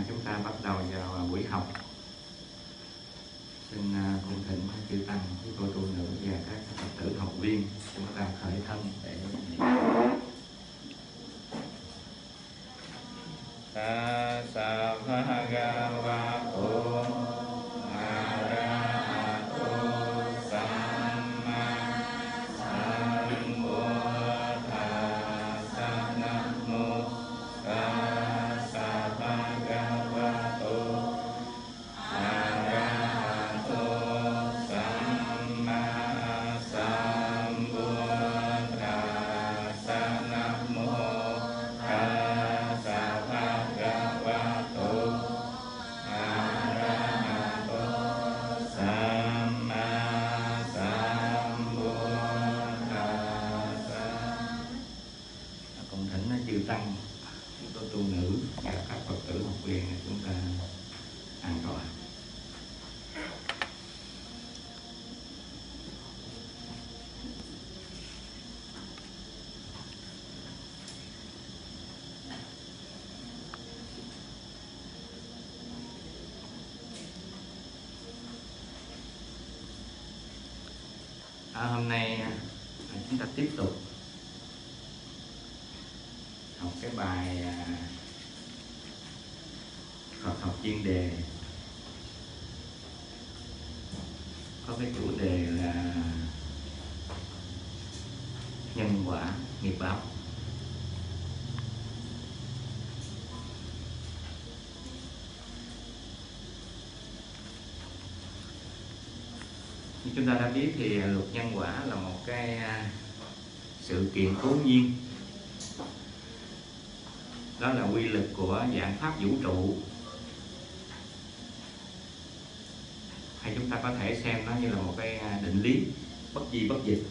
chúng ta bắt đầu vào buổi học. Xin cung thỉnh chư tăng, quý cô tu nữ và các Phật tử học viên chúng ta khởi thân để ta sa va ga va cô a ra ha tô samma sambuddhassa nam mô ta sa va ga va tô a ra ha tô samma sambuddhassa nam mô ta sa va ga va tô a ra ha tô samma sambuddhassa. Cùng thỉnh chư tăng, chúng tôi tu nữ và các Phật tử học viên chúng ta an tọa. Hôm nay chúng ta tiếp tục học cái bài Phật học chuyên đề có cái chủ đề là nhân quả nghiệp báo. Như chúng ta đã biết thì luật nhân quả là một cái sự kiện cố nhiên, đó là quy lực của vạn pháp vũ trụ, hay chúng ta có thể xem nó như là một cái định lý bất di bất dịch.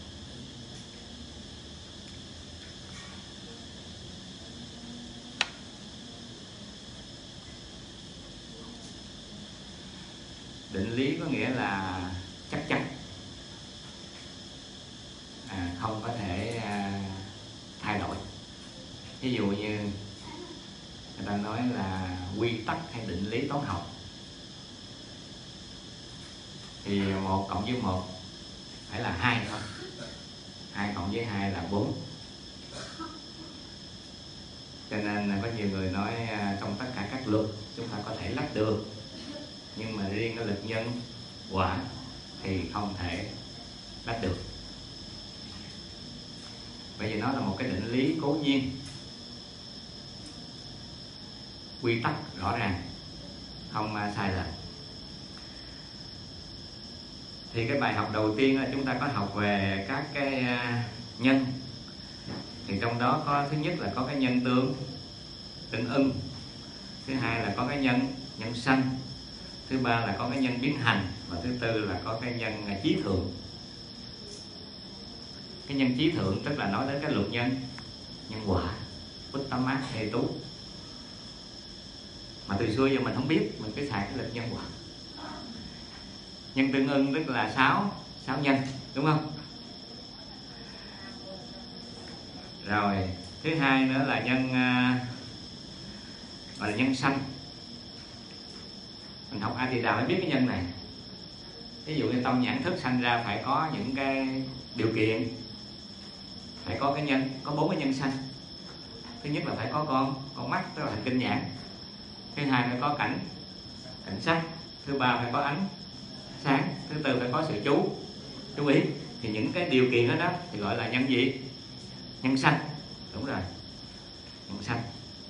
Định lý có nghĩa là chắc chắn, không có thể thay đổi. Ví dụ như người ta nói là quy tắc hay định lý toán học, thì 1 cộng với 1 phải là 2 thôi, 2 cộng với 2 là 4. Cho nên có nhiều người nói trong tất cả các luật chúng ta có thể lách được, nhưng mà riêng cái luật nhân quả thì không thể lách được. Bởi vì nó là một cái định lý cố nhiên, quy tắc rõ ràng, không sai lệch. Thì cái bài học đầu tiên là chúng ta có học về các cái nhân. Thì trong đó có thứ nhất là có cái nhân tương ưng, thứ hai là có cái nhân sanh, thứ ba là có cái nhân biến hành, và thứ tư là có cái nhân chí thượng. Cái nhân chí thượng tức là nói đến cái luật nhân quả, Uttama hệ tú, mà từ xưa giờ mình không biết, mình cứ xài cái luật nhân quả. Nhân tương ưng tức là 6 nhân, đúng không? Rồi thứ hai nữa là nhân gọi là nhân sanh. Mình học A Thì Đà mới biết cái nhân này. Ví dụ như tâm nhãn thức sanh ra phải có những cái điều kiện, phải có cái nhân, có 4 cái nhân sanh. Thứ nhất là phải có con mắt, tức là hành kinh nhãn. Thứ hai phải có cảnh sắc. Thứ ba phải có ánh sáng. Thứ tư phải có sự chú ý. Thì những cái điều kiện đó thì gọi là nhân gì? Nhân sanh. Đúng rồi, nhân sanh.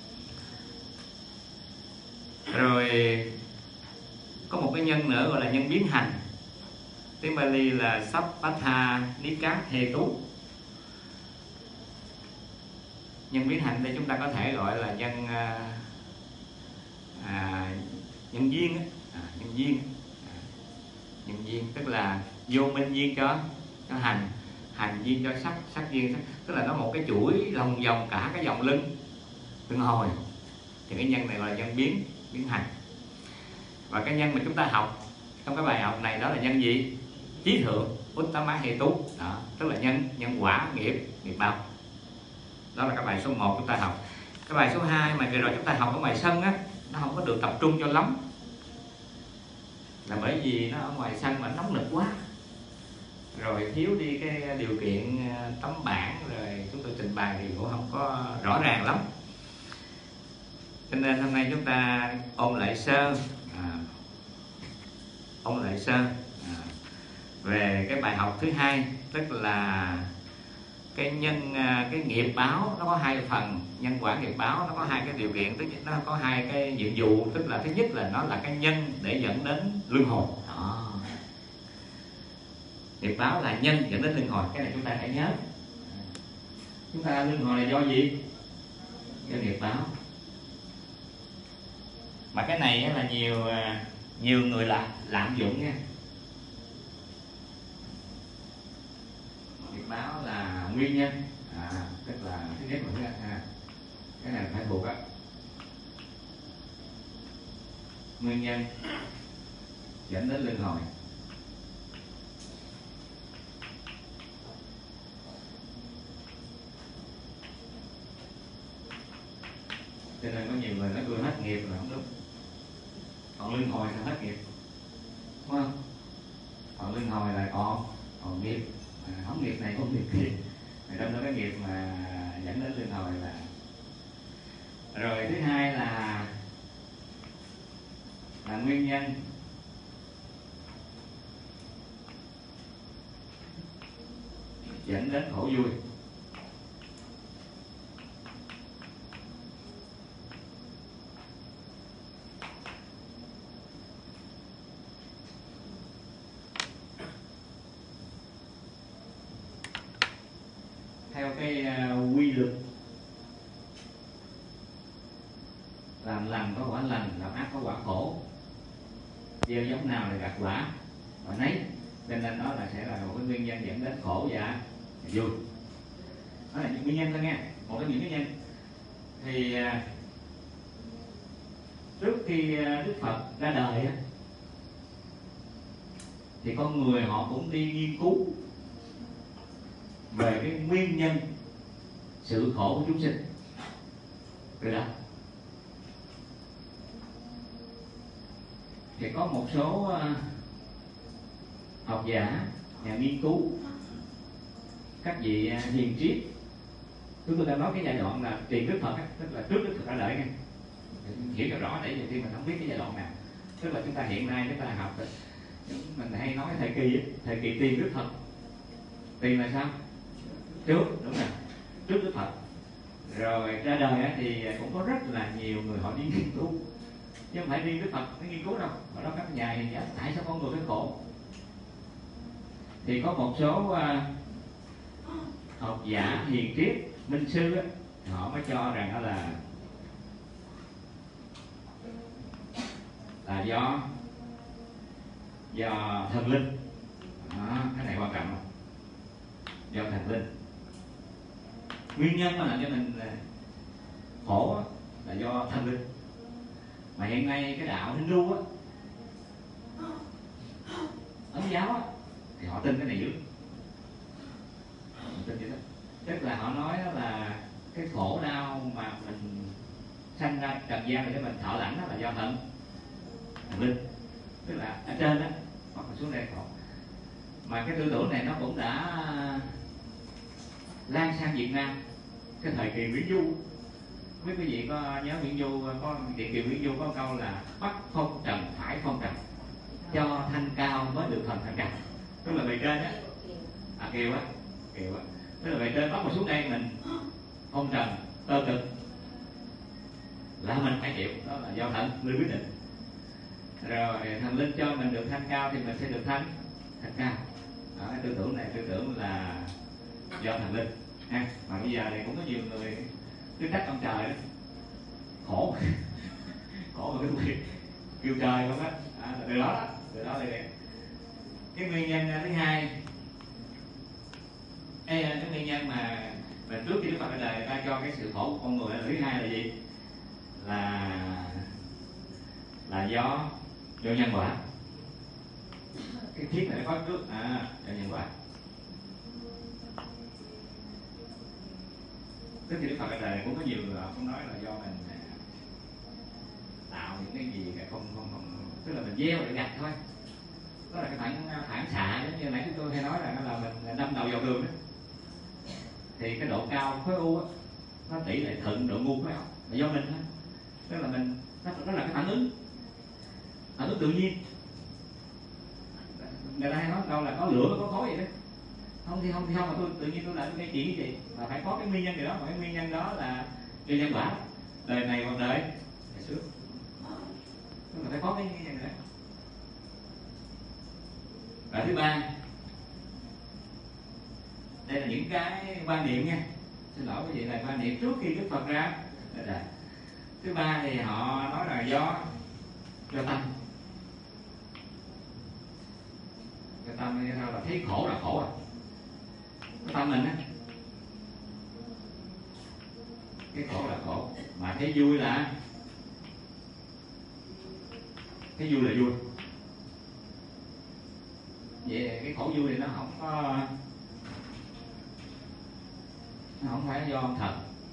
Rồi có một cái nhân nữa gọi là nhân biến hành. Tiếng Bali là Sappatha Nikat Hetu. Nhân biến hành đây chúng ta có thể gọi là nhân duyên. Nhân duyên tức là vô minh duyên cho hành duyên cho sắc duyên, tức là nó một cái chuỗi lòng vòng cả cái vòng lưng luân hồi. Thì cái nhân này gọi là nhân biến hành. Và cái nhân mà chúng ta học trong cái bài học này đó là nhân gì? Chí thượng, Uttama Hetu. Đó, tức là nhân quả nghiệp báo. Đó là cái bài số 1 chúng ta học. Cái bài số 2 mà vừa rồi chúng ta học ở bài sân á, nó không được tập trung cho lắm, là bởi vì nó ở ngoài sân mà nóng nực quá, rồi thiếu đi cái điều kiện tấm bảng, rồi chúng tôi trình bày thì cũng không có rõ ràng lắm. Cho nên hôm nay chúng ta ôn lại sơ về cái bài học thứ hai, tức là cái nghiệp báo nó có hai phần. Nhân quả nghiệp báo nó có hai cái điều kiện, tức nó có hai cái nhiệm vụ. Tức là thứ nhất là nó là cái nhân để dẫn đến luân hồi đó. Nghiệp báo là nhân dẫn đến luân hồi, cái này chúng ta phải nhớ. Chúng ta luân hồi là do gì? Do nghiệp báo. Mà cái này là nhiều người lạm dụng nha. Nghiệp báo là nguyên nhân, tức là thứ nhất là cái này phải buộc á, nguyên nhân dẫn đến luân hồi. Cho nên có nhiều người nói tôi hết nghiệp là không đúng. Còn luân hồi là hết nghiệp, đúng không? Còn luân hồi là còn nghiệp, không nghiệp này không nghiệp kia. Trong đó cái nghiệp mà dẫn đến luân hồi là. Rồi thứ hai là nguyên nhân dẫn đến khổ vui. Theo cái quy luật làm lành có quả lành, làm ác có quả khổ, gieo giống nào là gặt quả nấy. Cho nên đó là sẽ là một cái nguyên nhân dẫn đến khổ và vui. Đó là những nguyên nhân thôi nha, một trong những nguyên nhân. Thì trước khi Đức Phật ra đời á, thì con người họ cũng đi nghiên cứu về cái nguyên nhân sự khổ của chúng sinh. Từ đó thì có một số học giả, nhà nghiên cứu, các vị hiền triết. Chúng tôi đã nói cái giai đoạn là tiền Đức Phật, tức là trước Đức Phật ra đời nha, hiểu cho rõ, để nhiều khi mình không biết cái giai đoạn nào. Tức là chúng ta hiện nay chúng ta học, mình hay nói thời kỳ tiền Đức Phật. Tiền là sao? Trước, đúng rồi, trước Đức Phật. Rồi ra đời thì cũng có rất là nhiều người họ đi nghiên cứu, chứ không phải riêng Đức Phật mới nghiên cứu đâu. Ở đó các nhà hiền giả tại sao con người phải khổ. Thì có một số học giả hiền triết, minh sư á, họ mới cho rằng đó là do thần linh. Đó, cái này quan trọng không? Do thần linh. Nguyên nhân mà làm cho mình khổ là do thần linh. Mà hiện nay cái đạo Hindu á, Ấn giáo á, thì họ tin cái này dữ. Họ tin vậy đó. Tức là họ nói đó là cái khổ đau mà mình sanh ra trần gian để mình thọ lãnh đó là do thần linh. Tức là ở trên đó hoặc là xuống đây khổ. Mà cái tư tưởng này nó cũng đã lan sang Việt Nam cái thời kỳ Nguyễn Du. Quý vị có nhớ Nguyễn Du, có Điện Kiều Nguyễn Du có câu là bắt phong trần phải phong trần, cho thanh cao mới được thần thanh cao. Tức là bề trên á, Kiều á, tức là bề trên bắt mà xuống đây mình phong trần tơ cực là mình phải chịu, đó là do thần linh quyết định. Rồi thần linh cho mình được thanh cao thì mình sẽ được thanh cao. Đó, cái tư tưởng này tư tưởng là do thần linh ha. Mà bây giờ thì cũng có nhiều người cứ trách ông trời đó, khổ khổ mà cái kêu trời không á. Từ đó thì cái nguyên nhân thứ hai, cái nguyên nhân mà trước khi Đức Phật ra đời ta cho cái sự khổ của con người là thứ hai là gì? Là do nhân quả. Cái thiết này nó có trước do nhân quả. Tức thì Đức Phật ra đời cũng có nhiều người cũng nói là do mình tạo những cái tức là mình gieo để gặt thôi. Đó là cái phản xạ, giống như nãy chúng tôi hay nói là mình đâm đầu vào đường đó. Thì cái độ cao khối u á, nó tỷ lệ thuận độ ngu khối óc là do mình thôi. Tức là mình đó là cái phản ứng tự nhiên. Người ta hay nói đâu là có lửa có khói vậy đó. Không thì không mà tôi tự nhiên tôi lại cái chuyện cái gì mà phải có cái nguyên nhân gì đó, mà cái nguyên nhân đó là do nhân quả, đời này hoặc đời xưa, tức là phải có cái nguyên nhân này. Và thứ ba, đây là những cái quan niệm nha, xin lỗi quý vị, là quan niệm trước khi Đức Phật ra. Thứ ba thì họ nói là do tâm. Cái tâm như sao là thấy khổ là khổ à. Cái tâm mình á, cái khổ là khổ, mà thấy vui là vui. Vậy cái khổ vui thì nó không phải do thật,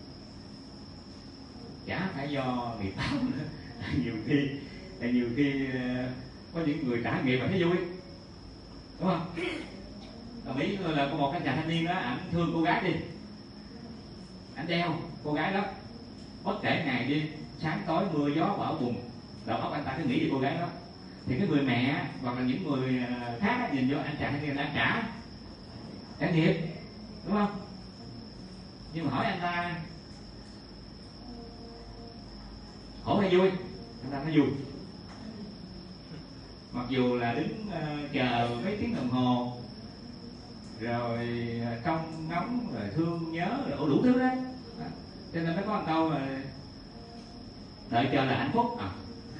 chả phải do nghiệp báo nữa. nhiều khi có những người trả nghiệp mà thấy vui, đúng không? Đồng ý là có một cái chàng thanh niên đó, ảnh thương cô gái đi, ảnh đeo cô gái đó bất kể ngày đêm, sáng tối mưa gió bão bùng, đầu óc anh ta cứ nghĩ về cô gái đó. Thì cái người mẹ hoặc là những người khác nhìn vô anh chàng thanh niên đang trả nghiệp, đúng không? Nhưng mà hỏi anh ta khổ hay vui, anh ta nói vui. Mặc dù là đứng chờ mấy tiếng đồng hồ, rồi trông ngóng, rồi thương nhớ, rồi đủ thứ đấy. Cho nên mới có một câu mà đợi chờ là hạnh phúc à.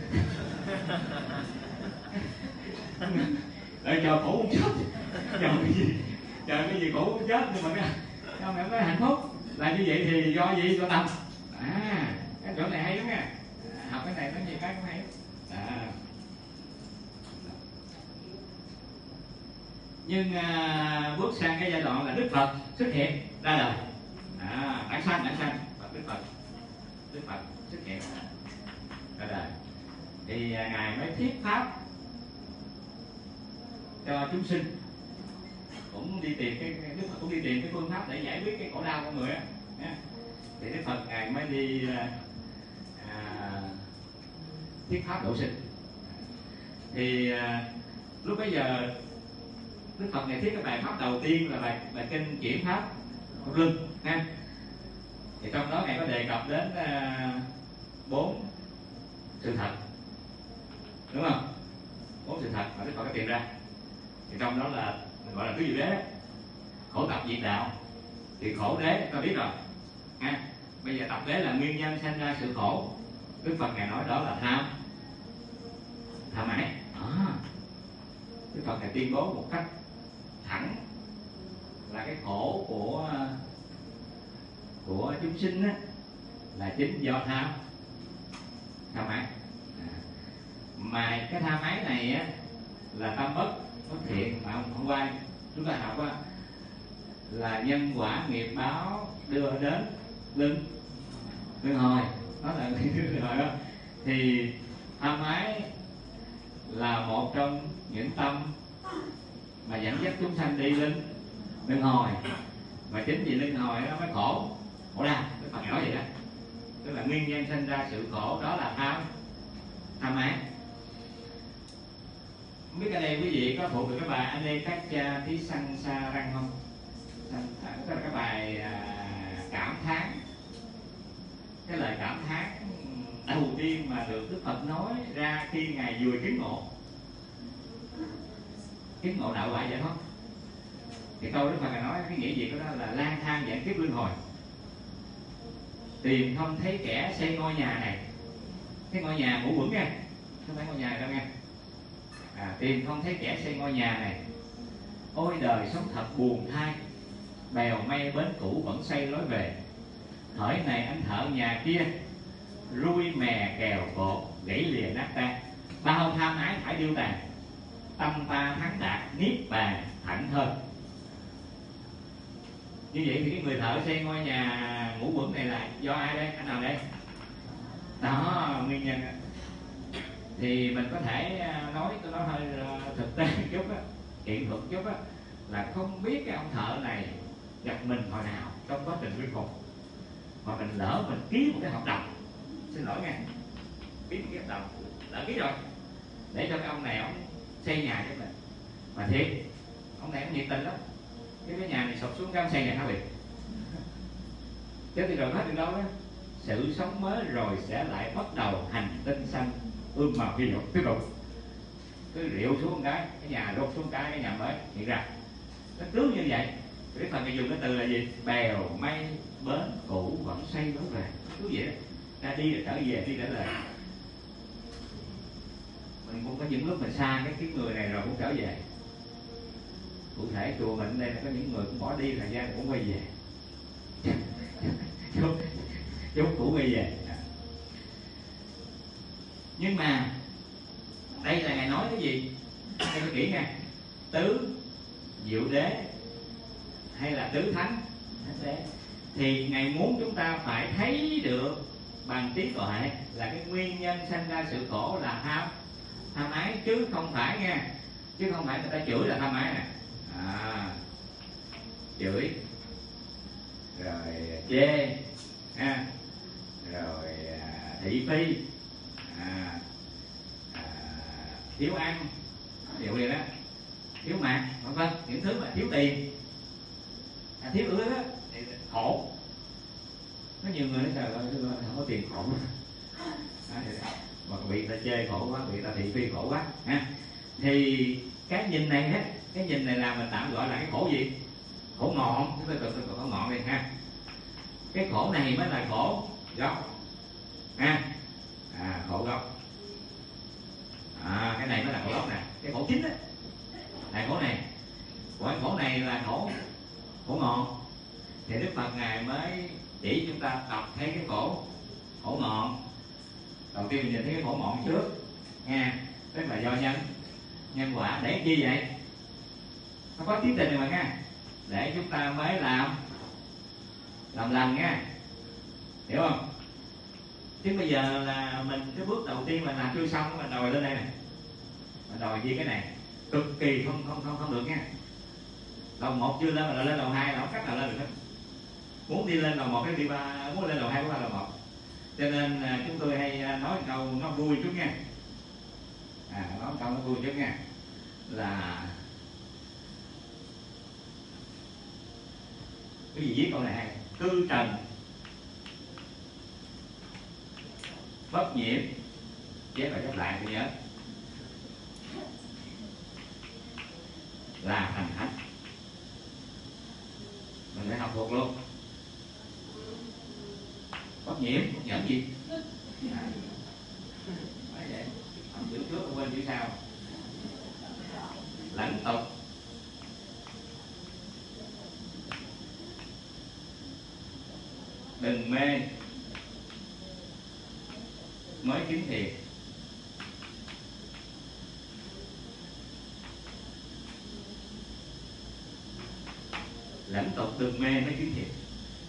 Đợi chờ khổ muốn chết, chờ cái gì khổ muốn chết, nhưng mà cái hạnh phúc là như vậy thì do gì? Do tâm. Cái chỗ này hay lắm nha, học cái này nó nhiều cái cũng hay. Nhưng bước sang cái giai đoạn là Đức Phật xuất hiện ra đời, đản sanh và Đức Phật xuất hiện ra đời, thì ngài mới thuyết pháp cho chúng sinh, cũng đi tìm Đức Phật cũng đi tìm cái phương pháp để giải quyết cái khổ đau con người á. Thì Đức Phật ngài mới đi thuyết pháp độ sinh. Thì lúc bấy giờ Đức Phật ngài thuyết cái bài pháp đầu tiên là bài kinh Chuyển Pháp Phục Luân ha. Thì trong đó ngài có đề cập đến 4 sự thật, đúng không? 4 sự thật mà Đức Phật đã tìm ra. Thì trong đó là gọi là tứ diệu đế, khổ tập diệt đạo. Thì khổ đế ta biết rồi ha. Bây giờ tập đế là nguyên nhân sanh ra sự khổ. Đức Phật ngài nói đó là tham ái. Đức Phật ngài tuyên bố một cách thẳng là cái khổ của chúng sinh á, là chính do tham ái. Mà cái tham ái này á, là tâm bất thiện. Mà hôm qua chúng ta học á, là nhân quả nghiệp báo đưa đến luân hồi, đó là luân hồi đó. Thì tham ái là một trong những tâm mà dẫn dắt chúng sanh đi lên luân hồi, và chính vì luân hồi nó mới khổ đau. Đức Phật nói vậy đó, tức là nguyên nhân sinh ra sự khổ đó là tham ái. Không biết ở đây quý vị có thuộc được cái bài Anekaccha Tí Sanh Sa Răng không? Đó là cái bài cảm thán, cái lời cảm thán đầu tiên mà được Đức Phật nói ra khi ngài vừa chứng ngộ đạo quả giải thoát. Thì câu Đức Phật nói cái nghĩa gì của nó là lang thang vạn kiếp luân hồi, tìm không thấy kẻ xây ngôi nhà này. Cái ngôi nhà ngũ quẩn nha, không phải ngôi nhà đâu nha. Tìm không thấy kẻ xây ngôi nhà này. Ôi đời sống thật buồn thai, bèo mây bến cũ vẫn xây lối về. Hỡi này anh thợ nhà kia, rui mè kèo cột gãy lìa nát tan. Bao tham ái phải điêu tàn, tâm ta thắng đạt niết bàn thảnh hơn. Như vậy thì cái người thợ xây ngôi nhà ngũ quẩn này là do ai đây? Anh nào đây? Đó, nguyên nhân thì mình có thể nói tôi nói hơi thực tế một chút á, hiện thực chút á, là không biết cái ông thợ này gặp mình hồi nào trong quá trình thuyết phục, mà mình lỡ mình ký một cái hợp đồng, xin lỗi nha, ký một cái hợp đồng lỡ ký rồi để cho cái ông này ông xây nhà cho mình, mà thiệt ông này ông nhiệt tình lắm, cái nhà này sụp xuống cái ông xây nhà hả biệt. Thế thì rồi hết từ đâu đó, sự sống mới rồi sẽ lại bắt đầu hành tinh xanh màu hy vọng tiếp tục, cứ rượu xuống cái nhà rút xuống cái nhà mới hiện ra, nó cứ như vậy. Cái phần dùng cái từ là gì? Bèo mây bến cũ vẫn xây vẫn về, cứ vậy đó. Ra đi rồi trở về, đi trở về. Mình cũng có những lúc mình xa cái người này rồi cũng trở về. Cụ thể chùa mình đây là có những người cũng bỏ đi, thời gian cũng quay về. Chút cũng quay về. Nhưng mà đây là Ngài nói cái gì? Nghe tôi kỹ nha. Tứ Diệu Đế hay là Tứ Thánh Đế, thì Ngài muốn chúng ta phải thấy được bằng trí tuệ là cái nguyên nhân sanh ra sự khổ là tham ái, chứ không phải nha, chứ không phải người ta chửi là tham ái nè, chửi rồi chê rồi thị phi, thiếu ăn, ví dụ vậy đó, thiếu mặc, vân vân, những thứ mà thiếu tiền, thiếu ứa đó thì khổ. Có nhiều người nói trời ơi không có tiền khổ, mà bị ta chê khổ quá, bị ta thị phi khổ quá ha. Thì cái nhìn này á, cái nhìn này là mình tạm gọi là cái khổ gì? Khổ ngọn, chúng ta cần khổ ngọn đi ha. Cái khổ này mới là khổ gốc ha, khổ gốc. Cái này mới là khổ gốc nè, cái khổ chính á, là khổ này. Còn cái khổ này là khổ ngọn. Thì Đức Phật Ngài mới chỉ chúng ta đọc thấy cái khổ ngọn. Đầu tiên mình nhìn thấy cái khổ ngọn trước nha, tức là do nhân quả. Để chi vậy? Nó có tiến trình này mà nha, để chúng ta mới làm lành nha, hiểu không? Chứ bây giờ là mình cái bước đầu tiên mình làm chưa xong, mình đòi lên đây nè, mình đòi ghi cái này cực kỳ không được nha. Đầu 1 chưa lên mà lên đầu 2 là không cách nào lên được hết. Muốn đi lên đầu 1 cái đi 3, muốn lên đầu 2 cũng là đầu 1. Cho nên chúng tôi hay nói câu nó vui chút nha, nói câu nó vui chút nha, là cái gì viết câu này hay: cư trần bất nhiễm, chép lại tôi nhớ, là thành thánh. Mình phải học thuộc luôn. Bất nhiễm, bất nhiễm gì? Phải vậy. Học chữ trước quên chữ sau. Lãnh tục, đừng mê mới kiếm thiệt. Lãnh tục đừng mê mới kiếm thiệt.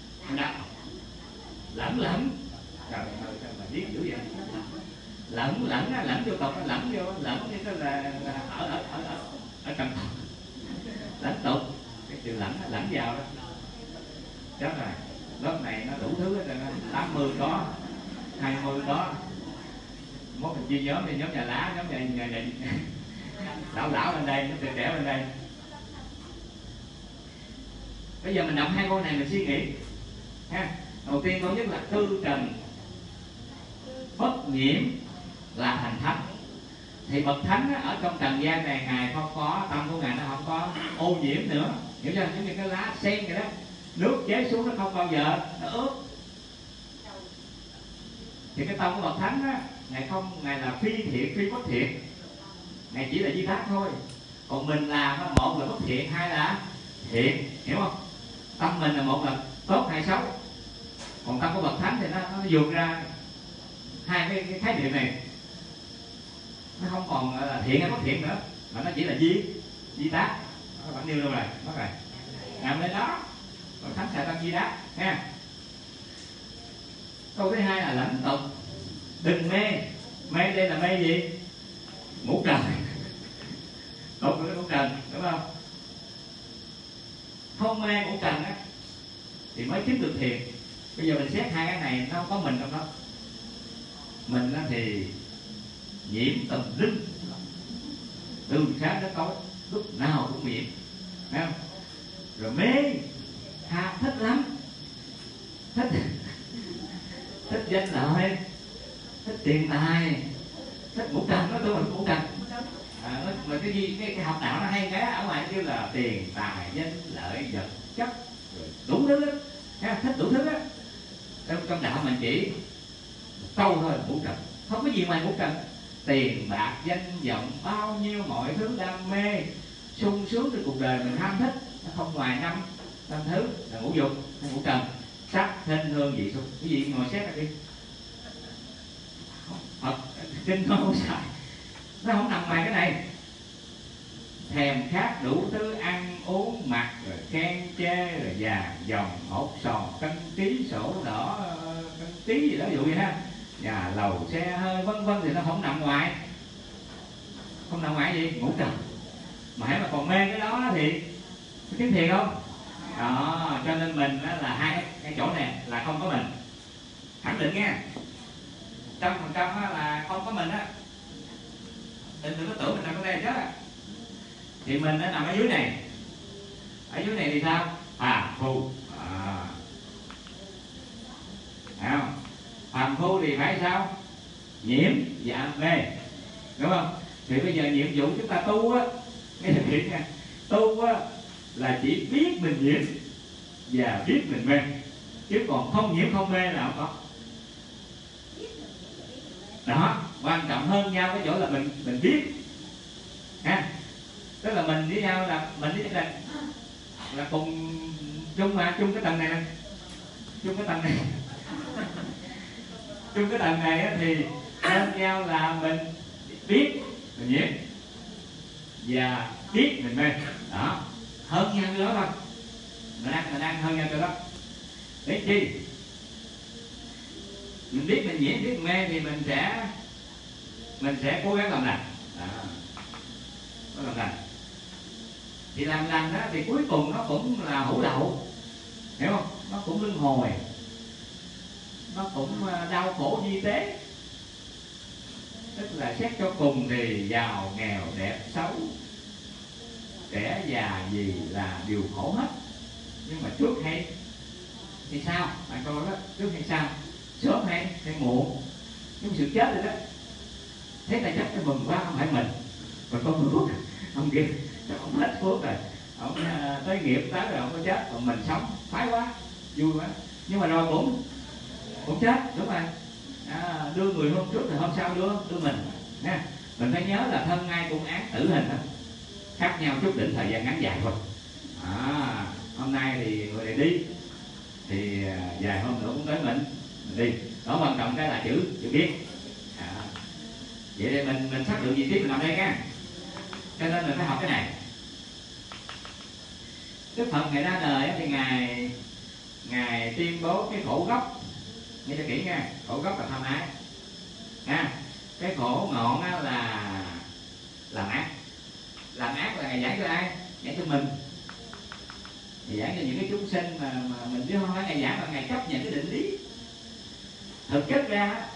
Lẫn trời ơi sao mà viết dữ vậy? Lẫn vô tục, lẫn như thế là ở trong tục. Lãnh tục, cái từ lẫn vào đó. Chắc rồi. Lớp này nó đủ thứ hết rồi, 80 có, 20 có. Mốt mình chia nhóm đi, nhóm nhà lá, nhóm nhà lão bên đây, nhóm trẻ bên đây. Bây giờ mình đọc 2 câu này mình suy nghĩ ha. Đầu tiên câu nhất là cư trần bất nhiễm là thành thánh. Thì bậc thánh á, ở trong trần gian này Ngài không có, tâm của Ngài nó không có ô nhiễm nữa, hiểu chưa? Giống như cái lá sen vậy đó, nước chế xuống nó không bao giờ nó ướt. Thì cái tâm của bậc thánh á, Ngài là phi thiện phi bất thiện, Ngài chỉ là di tác thôi. Còn mình làm á, một là bất thiện, hai là thiện, hiểu không? Tâm mình là một là tốt hay xấu. Còn tâm của bậc thánh thì nó vượt ra hai cái khái niệm này, nó không còn là thiện hay bất thiện nữa, mà nó chỉ là di tác. Nó vẫn nêu đâu rồi, mất rồi, nằm lên đó. Bậc thánh xài tâm di tác nha. Câu thứ hai là lãnh tục, đừng mê Mê đây là mê gì? Ngũ trần. Tốt của ngũ trần, đúng không? Không mê ngũ trần á thì mới chứng được thiền. Bây giờ mình xét hai cái này nó không có mình trong đó. Mình á thì nhiễm tùm lum, từ sáng đến tối lúc nào cũng nhiễm, thấy không? Rồi mê, ham thích lắm, thích thích danh lợi, thích tiền tài, thích ngũ trần. Nó tôi mình ngũ trần. Mà cái gì cái học đạo nó hay cái ở ngoài kêu là tiền tài danh lợi vật chất rồi đủ thứ đó, thích đủ thứ đó. Trong đạo mình chỉ một câu thôi, ngũ trần, không có gì ngoài ngũ trần. Tiền bạc danh vọng bao nhiêu mọi thứ đam mê sung sướng trên cuộc đời mình ham thích, nó không ngoài năm thứ là ngũ dục, ngũ trần. Sắc thinh hương vị xúc, cái gì ngồi xét ra đi. Phật kinh nó không xài, nó không nằm ngoài cái này. Thèm khát đủ thứ ăn uống mặc rồi khen chê rồi vàng dòng hột sòn cân ký sổ đỏ cân ký gì đó, ví dụ vậy ha, nhà lầu xe hơi vân vân, thì nó không nằm ngoài. Không nằm ngoài gì? Ngũ trần. Mà hãy mà còn mê cái đó thì có kiếm thiền không? Đó, cho nên mình là hai cái chỗ này là không có mình. Khẳng định nha, 100% là không có mình á. Đừng có tưởng mình nằm ở đây chứ. Thì mình nó nằm ở dưới này. Ở dưới này thì sao? Phàm phu. Thấy không? Phàm phu thì phải sao? Nhiễm dạ mê, đúng không? Thì bây giờ nhiệm vụ chúng ta tu á, nghe thực hiện nha, tu á là chỉ biết mình nhiễm và biết mình mê, chứ còn không nhiễm không mê là không có. Đó, quan trọng hơn nhau cái chỗ là mình biết ha. Tức là mình với nhau là mình với gia đình là cùng chung mà, chung cái tầng này nè, chung cái tầng này chung cái tầng này á, thì hơn nhau là mình biết mình nhiễm và biết mình mê. Đó, hơn nhau cái đó thôi. Mình đang hơn nhau cái đó. Để chi? Mình biết mình nhiễm, biết mình mê thì mình sẽ cố gắng làm lành. Nó làm lành. Thì làm lành đó thì cuối cùng nó cũng là hữu lậu, hiểu không? Nó cũng luân hồi, nó cũng đau khổ di tế. Tức là xét cho cùng thì giàu nghèo đẹp xấu, trẻ già gì là điều khổ hết. Nhưng mà trước hay sao? Bạn coi đó, trước hay sao? Sớm hay muộn? Nhưng sự chết rồi đó. Thế là chắc cho mừng quá, không phải mình. Còn con người phước, ông kia ông hết phước rồi, ông tới nghiệp tới rồi ông có chết, còn mình sống khoái quá, vui quá. Nhưng mà rồi cũng chết, đúng rồi. Đưa người hôm trước thì hôm sau đưa mình nha. Mình phải nhớ là thân ai cũng án tử hình đó. Khác nhau chút định thời gian ngắn dài thôi. Hôm nay thì người này đi thì vài hôm nữa cũng tới mình đi. Đó, quan trọng cái là chữ biết. Vậy thì mình xác định vị trí mình nằm đây nha. Cho nên mình phải học cái này. Đức Phật ngày ra đời thì ngài tuyên bố cái khổ gốc. Nghe cho kỹ nha, khổ gốc là tham ái nha. Cái khổ ngọn là làm ác. Làm ác là ngài giảng cho ai? Giảng cho mình. Ngài giảng cho những cái chúng sinh mà mình chứ không phải ngài giảng mà ngài chấp nhận cái định lý. Thực chất ra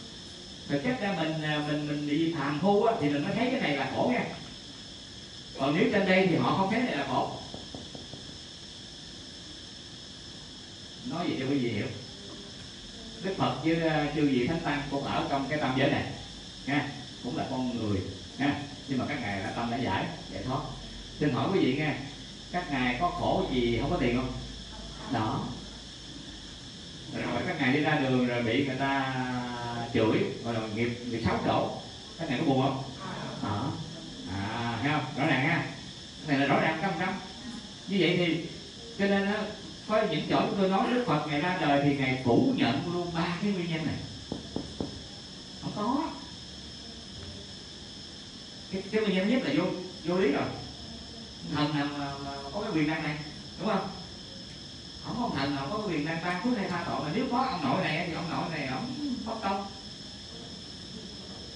mình bị phàm phu á, thì mình mới thấy cái này là khổ nha. Còn nếu trên đây thì họ không thấy này là khổ. Nói gì cho quý vị hiểu. Đức Phật với chư vị thánh tăng cũng ở trong cái tam giới này nha, cũng là con người nha, nhưng mà các ngài là tâm đã giải thoát. Xin hỏi quý vị nghe, các ngài có khổ gì không có tiền không? Đó. Rồi các ngài đi ra đường rồi bị người ta chửi, rồi nghiệp xấu đổ, các ngài có buồn không? Đó. Thấy không? Rõ ràng ha. Cái này là rõ ràng 100%. Như vậy thì cho nên á, có những chỗ chúng tôi nói Đức Phật ngày ra đời thì ngài phủ nhận luôn ba cái nguyên nhân này. Không có. Cái nguyên nhân nhất là vô lý rồi. Thần nào mà có cái quyền năng này, đúng không? Không có thần nào có cái quyền năng ban phước hay tha tội, mà nếu có ông nội này thì ông nội này ông bất công.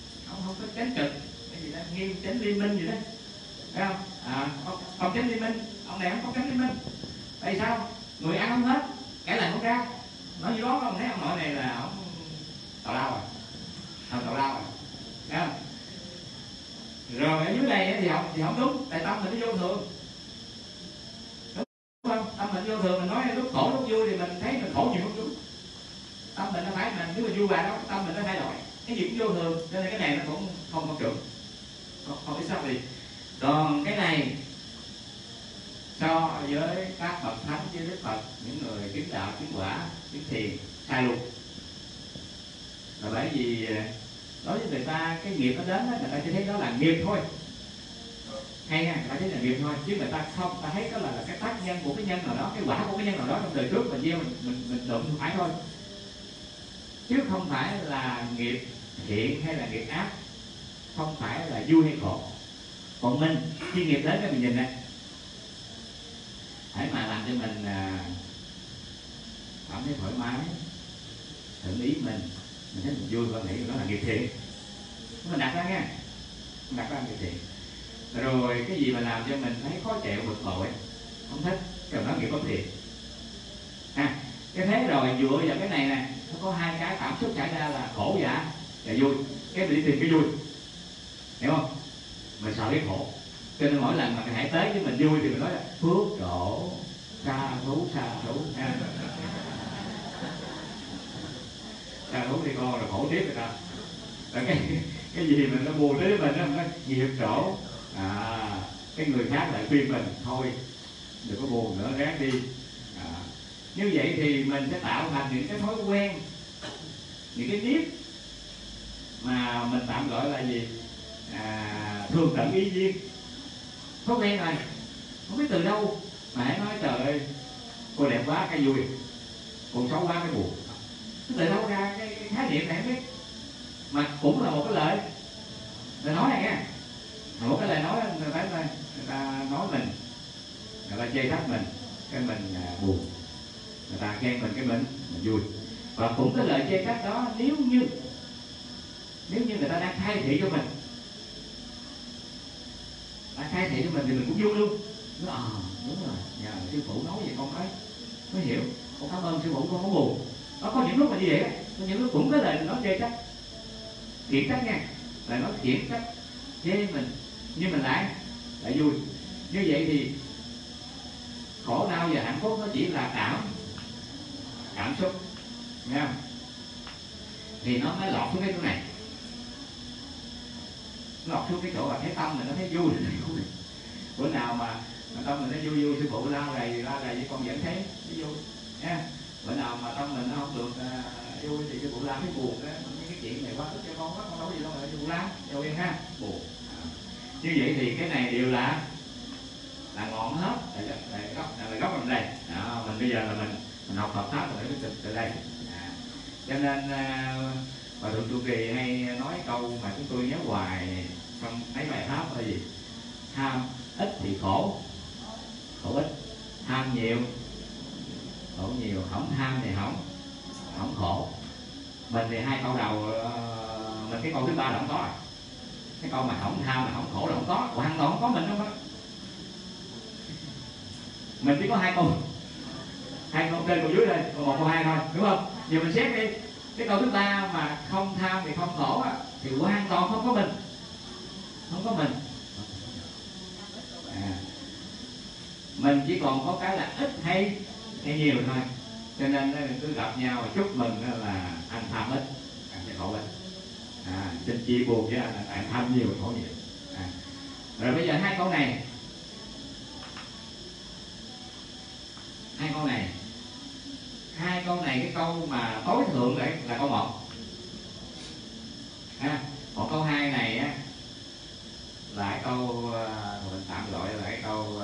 có chánh trực, cái gì đó nghiêm chánh liên minh gì đó, phải không? Không chánh liên minh, ông này không có chánh liên minh. Tại sao? Người ăn không hết, cải lành không ra. Nói như đó không thấy ông nội này là ông tào lao rồi, không tào lao rồi, thấy không? Rồi ở dưới đây thì không đúng, tại tâm mình nó vô thường, đúng không? Tâm mình vô thường, mình nói lúc khổ lúc vui thì mình thấy mình khổ nhiều lúc đúng. Tâm mình nó phải, mình nếu mà vui bà đó, tâm mình nó thay đổi, cái gì cũng vô thường, cho nên cái này nó cũng không chuẩn, không biết sao gì. Còn cái này so với các bậc thánh với Đức Phật, những người chứng đạo chứng quả chứng thiền sai luôn. Là bởi vì đối với người ta cái nghiệp nó đến đó, người ta chỉ thấy đó là nghiệp thôi, hay nha, người ta thấy là nghiệp thôi, chứ người ta không, ta thấy đó là cái tác nhân của cái nhân nào đó, cái quả của cái nhân nào đó trong đời trước mình gieo, mình đụng phải thôi, chứ không phải là nghiệp thiện hay là nghiệp ác, không phải là vui hay khổ. Còn mình khi nghiệp đến cái mình nhìn này, hãy mà làm cho mình cảm thấy thoải mái, thuận ý mình thấy mình vui, và nghĩ nó là nghiệp thiện, mình đặt ra nha, mình đặt ra nghiệp thiện. Rồi cái gì mà làm cho mình thấy khó chịu, bực bội, không thích, cái đó nghiệp bất thiện. Cái thế rồi dựa vào cái này nè, nó có hai cái cảm xúc xảy ra là khổ và vui. Cái mình đi tìm cái vui, hiểu không? Mình sợ cái khổ, cho nên mỗi lần mà hãy tới với mình vui thì mình nói là phước độ sa thú sa thú đi con, rồi khổ tiếp người ta. Rồi cái gì mình nó buồn tới mình nó nghiệp trổ, cái người khác lại khuyên mình thôi đừng có buồn nữa, ráng đi. Như vậy thì mình sẽ tạo thành những cái thói quen, những cái nếp mà mình tạm gọi là gì, thường tận ý duyên. Thói quen này không biết từ đâu mà hãy nói trời ơi cô đẹp quá cái vui, cô xấu quá cái buồn. Từ đâu ra cái khái niệm này không biết, mà cũng là một cái lời nói này nha, một cái lời nói người ta nói mình, người ta chê trách mình cái mình buồn, người ta khen mình cái mình vui. Và cũng cái lời chê trách đó, nếu như người ta đang khai thị cho mình, thì mình cũng vui luôn. Nói đúng rồi, nhờ sư phụ nói vậy con mới hiểu, con cảm ơn sư phụ, con không buồn. Nó có những lúc mà như vậy, có những lúc cũng có lời nói chê trách, khiển trách nha, lời nói khiển trách chê mình, nhưng mình lại vui. Như vậy thì khổ đau và hạnh phúc nó chỉ là cảm xúc, nghe không? Thì nó mới lọt xuống cái chỗ này, nó lọt xuống cái chỗ là thấy tâm mình nó thấy vui. Bữa nào mà tâm mình nó vui, sư phụ la rầy với con vẫn thấy vui nha. Bữa nào mà tâm mình nó không được vui thì sư phụ la thấy buồn, cái chuyện này quá tức cho con quá, con đâu có gì đâu mà sư phụ la đâu yên ha, buồn. Như vậy thì cái này đều là ngọn hết, là gốc làm đây. Mình bây giờ là mình học Phật pháp rồi mới từ đây. Cho nên Hòa thượng Trụ Trì hay nói câu mà chúng tôi nhớ hoài trong mấy bài pháp là gì? Tham ít thì khổ ít, tham nhiều khổ nhiều, không tham thì không khổ. Mình thì hai câu đầu, mình cái câu thứ ba là không có rồi. Cái câu mà không tham là không khổ là không có, hoàn toàn không có mình đâu đó. Mình chỉ có hai câu trên câu dưới đây, còn một câu hai thôi, đúng không? Giờ mình xét đi, cái câu thứ ba mà không tham thì không khổ á, thì hoàn toàn không có mình, mình chỉ còn có cái là ít hay nhiều thôi. Cho nên cứ gặp nhau chúc mừng là anh tham ít, anh sẽ khổ ít. Xin chia buồn với anh tham nhiều khổ nhiều. Rồi bây giờ hai câu này cái câu mà tối thượng đấy là câu 1. Còn câu 2 này á là cái câu mình tạm gọi là cái câu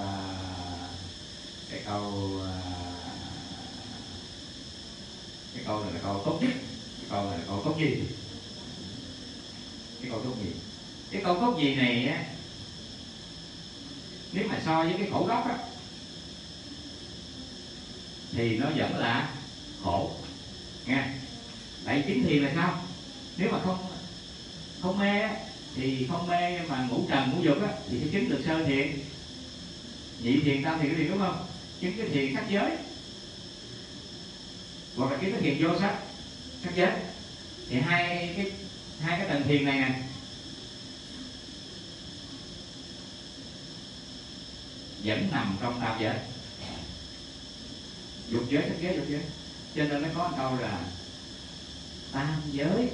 này là câu tốt nhất, cái câu này là câu tốt gì? Cái câu tốt gì này á, nếu mà so với cái khổ gốc á thì nó vẫn là khổ nha. Tại chính thiền là sao? Nếu mà không mê á, thì không mê mà ngũ trần ngũ dục á, thì sẽ chứng được sơ thiền, nhị thiền, tam thiền, cái thiền, đúng không? Chứng cái thiền sắc giới, hoặc là cái thiền vô sắc giới. Thì hai cái tầng thiền này nè vẫn nằm trong tam giới, dục giới, sắc giới, dục giới. Cho nên nó có một câu là tam giới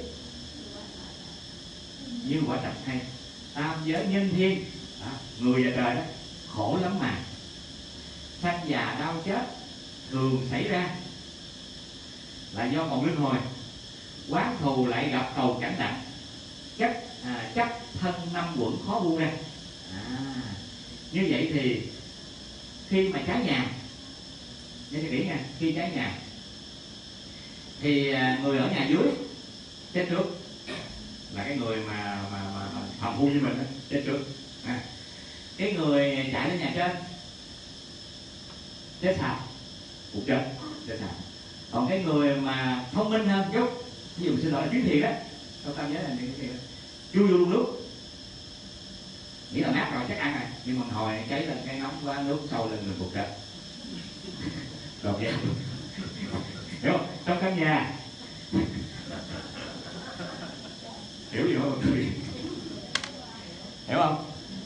như quả trạch hay, tam giới nhân thiên. Người và trời đó khổ lắm mà, sanh già đau chết thường xảy ra là do một luân hồi, quán thù lại gặp cầu cảnh đặng, chấp thân năm quẩn khó buông ra. Như vậy thì khi mà cháy nhà, nhớ cho kỹ nha, khi cháy nhà thì người ở nhà dưới chết trước, là cái người mà phạm phu như mình đó, chết trước. Cái người chạy lên nhà trên chết sao? Cũng chết sao? Còn cái người mà thông minh hơn chút, ví dụ xin lỗi là chuyến thiền đó, trong tam giới là những cái thiền chui vô luôn nước, nghĩ là mát rồi chắc ăn rồi, nhưng mà hồi cháy lên cái nóng quá, nước sâu lên người cuộc chết. Rồi vậy hiểu không? Trong căn nhà hiểu gì không? Hiểu không?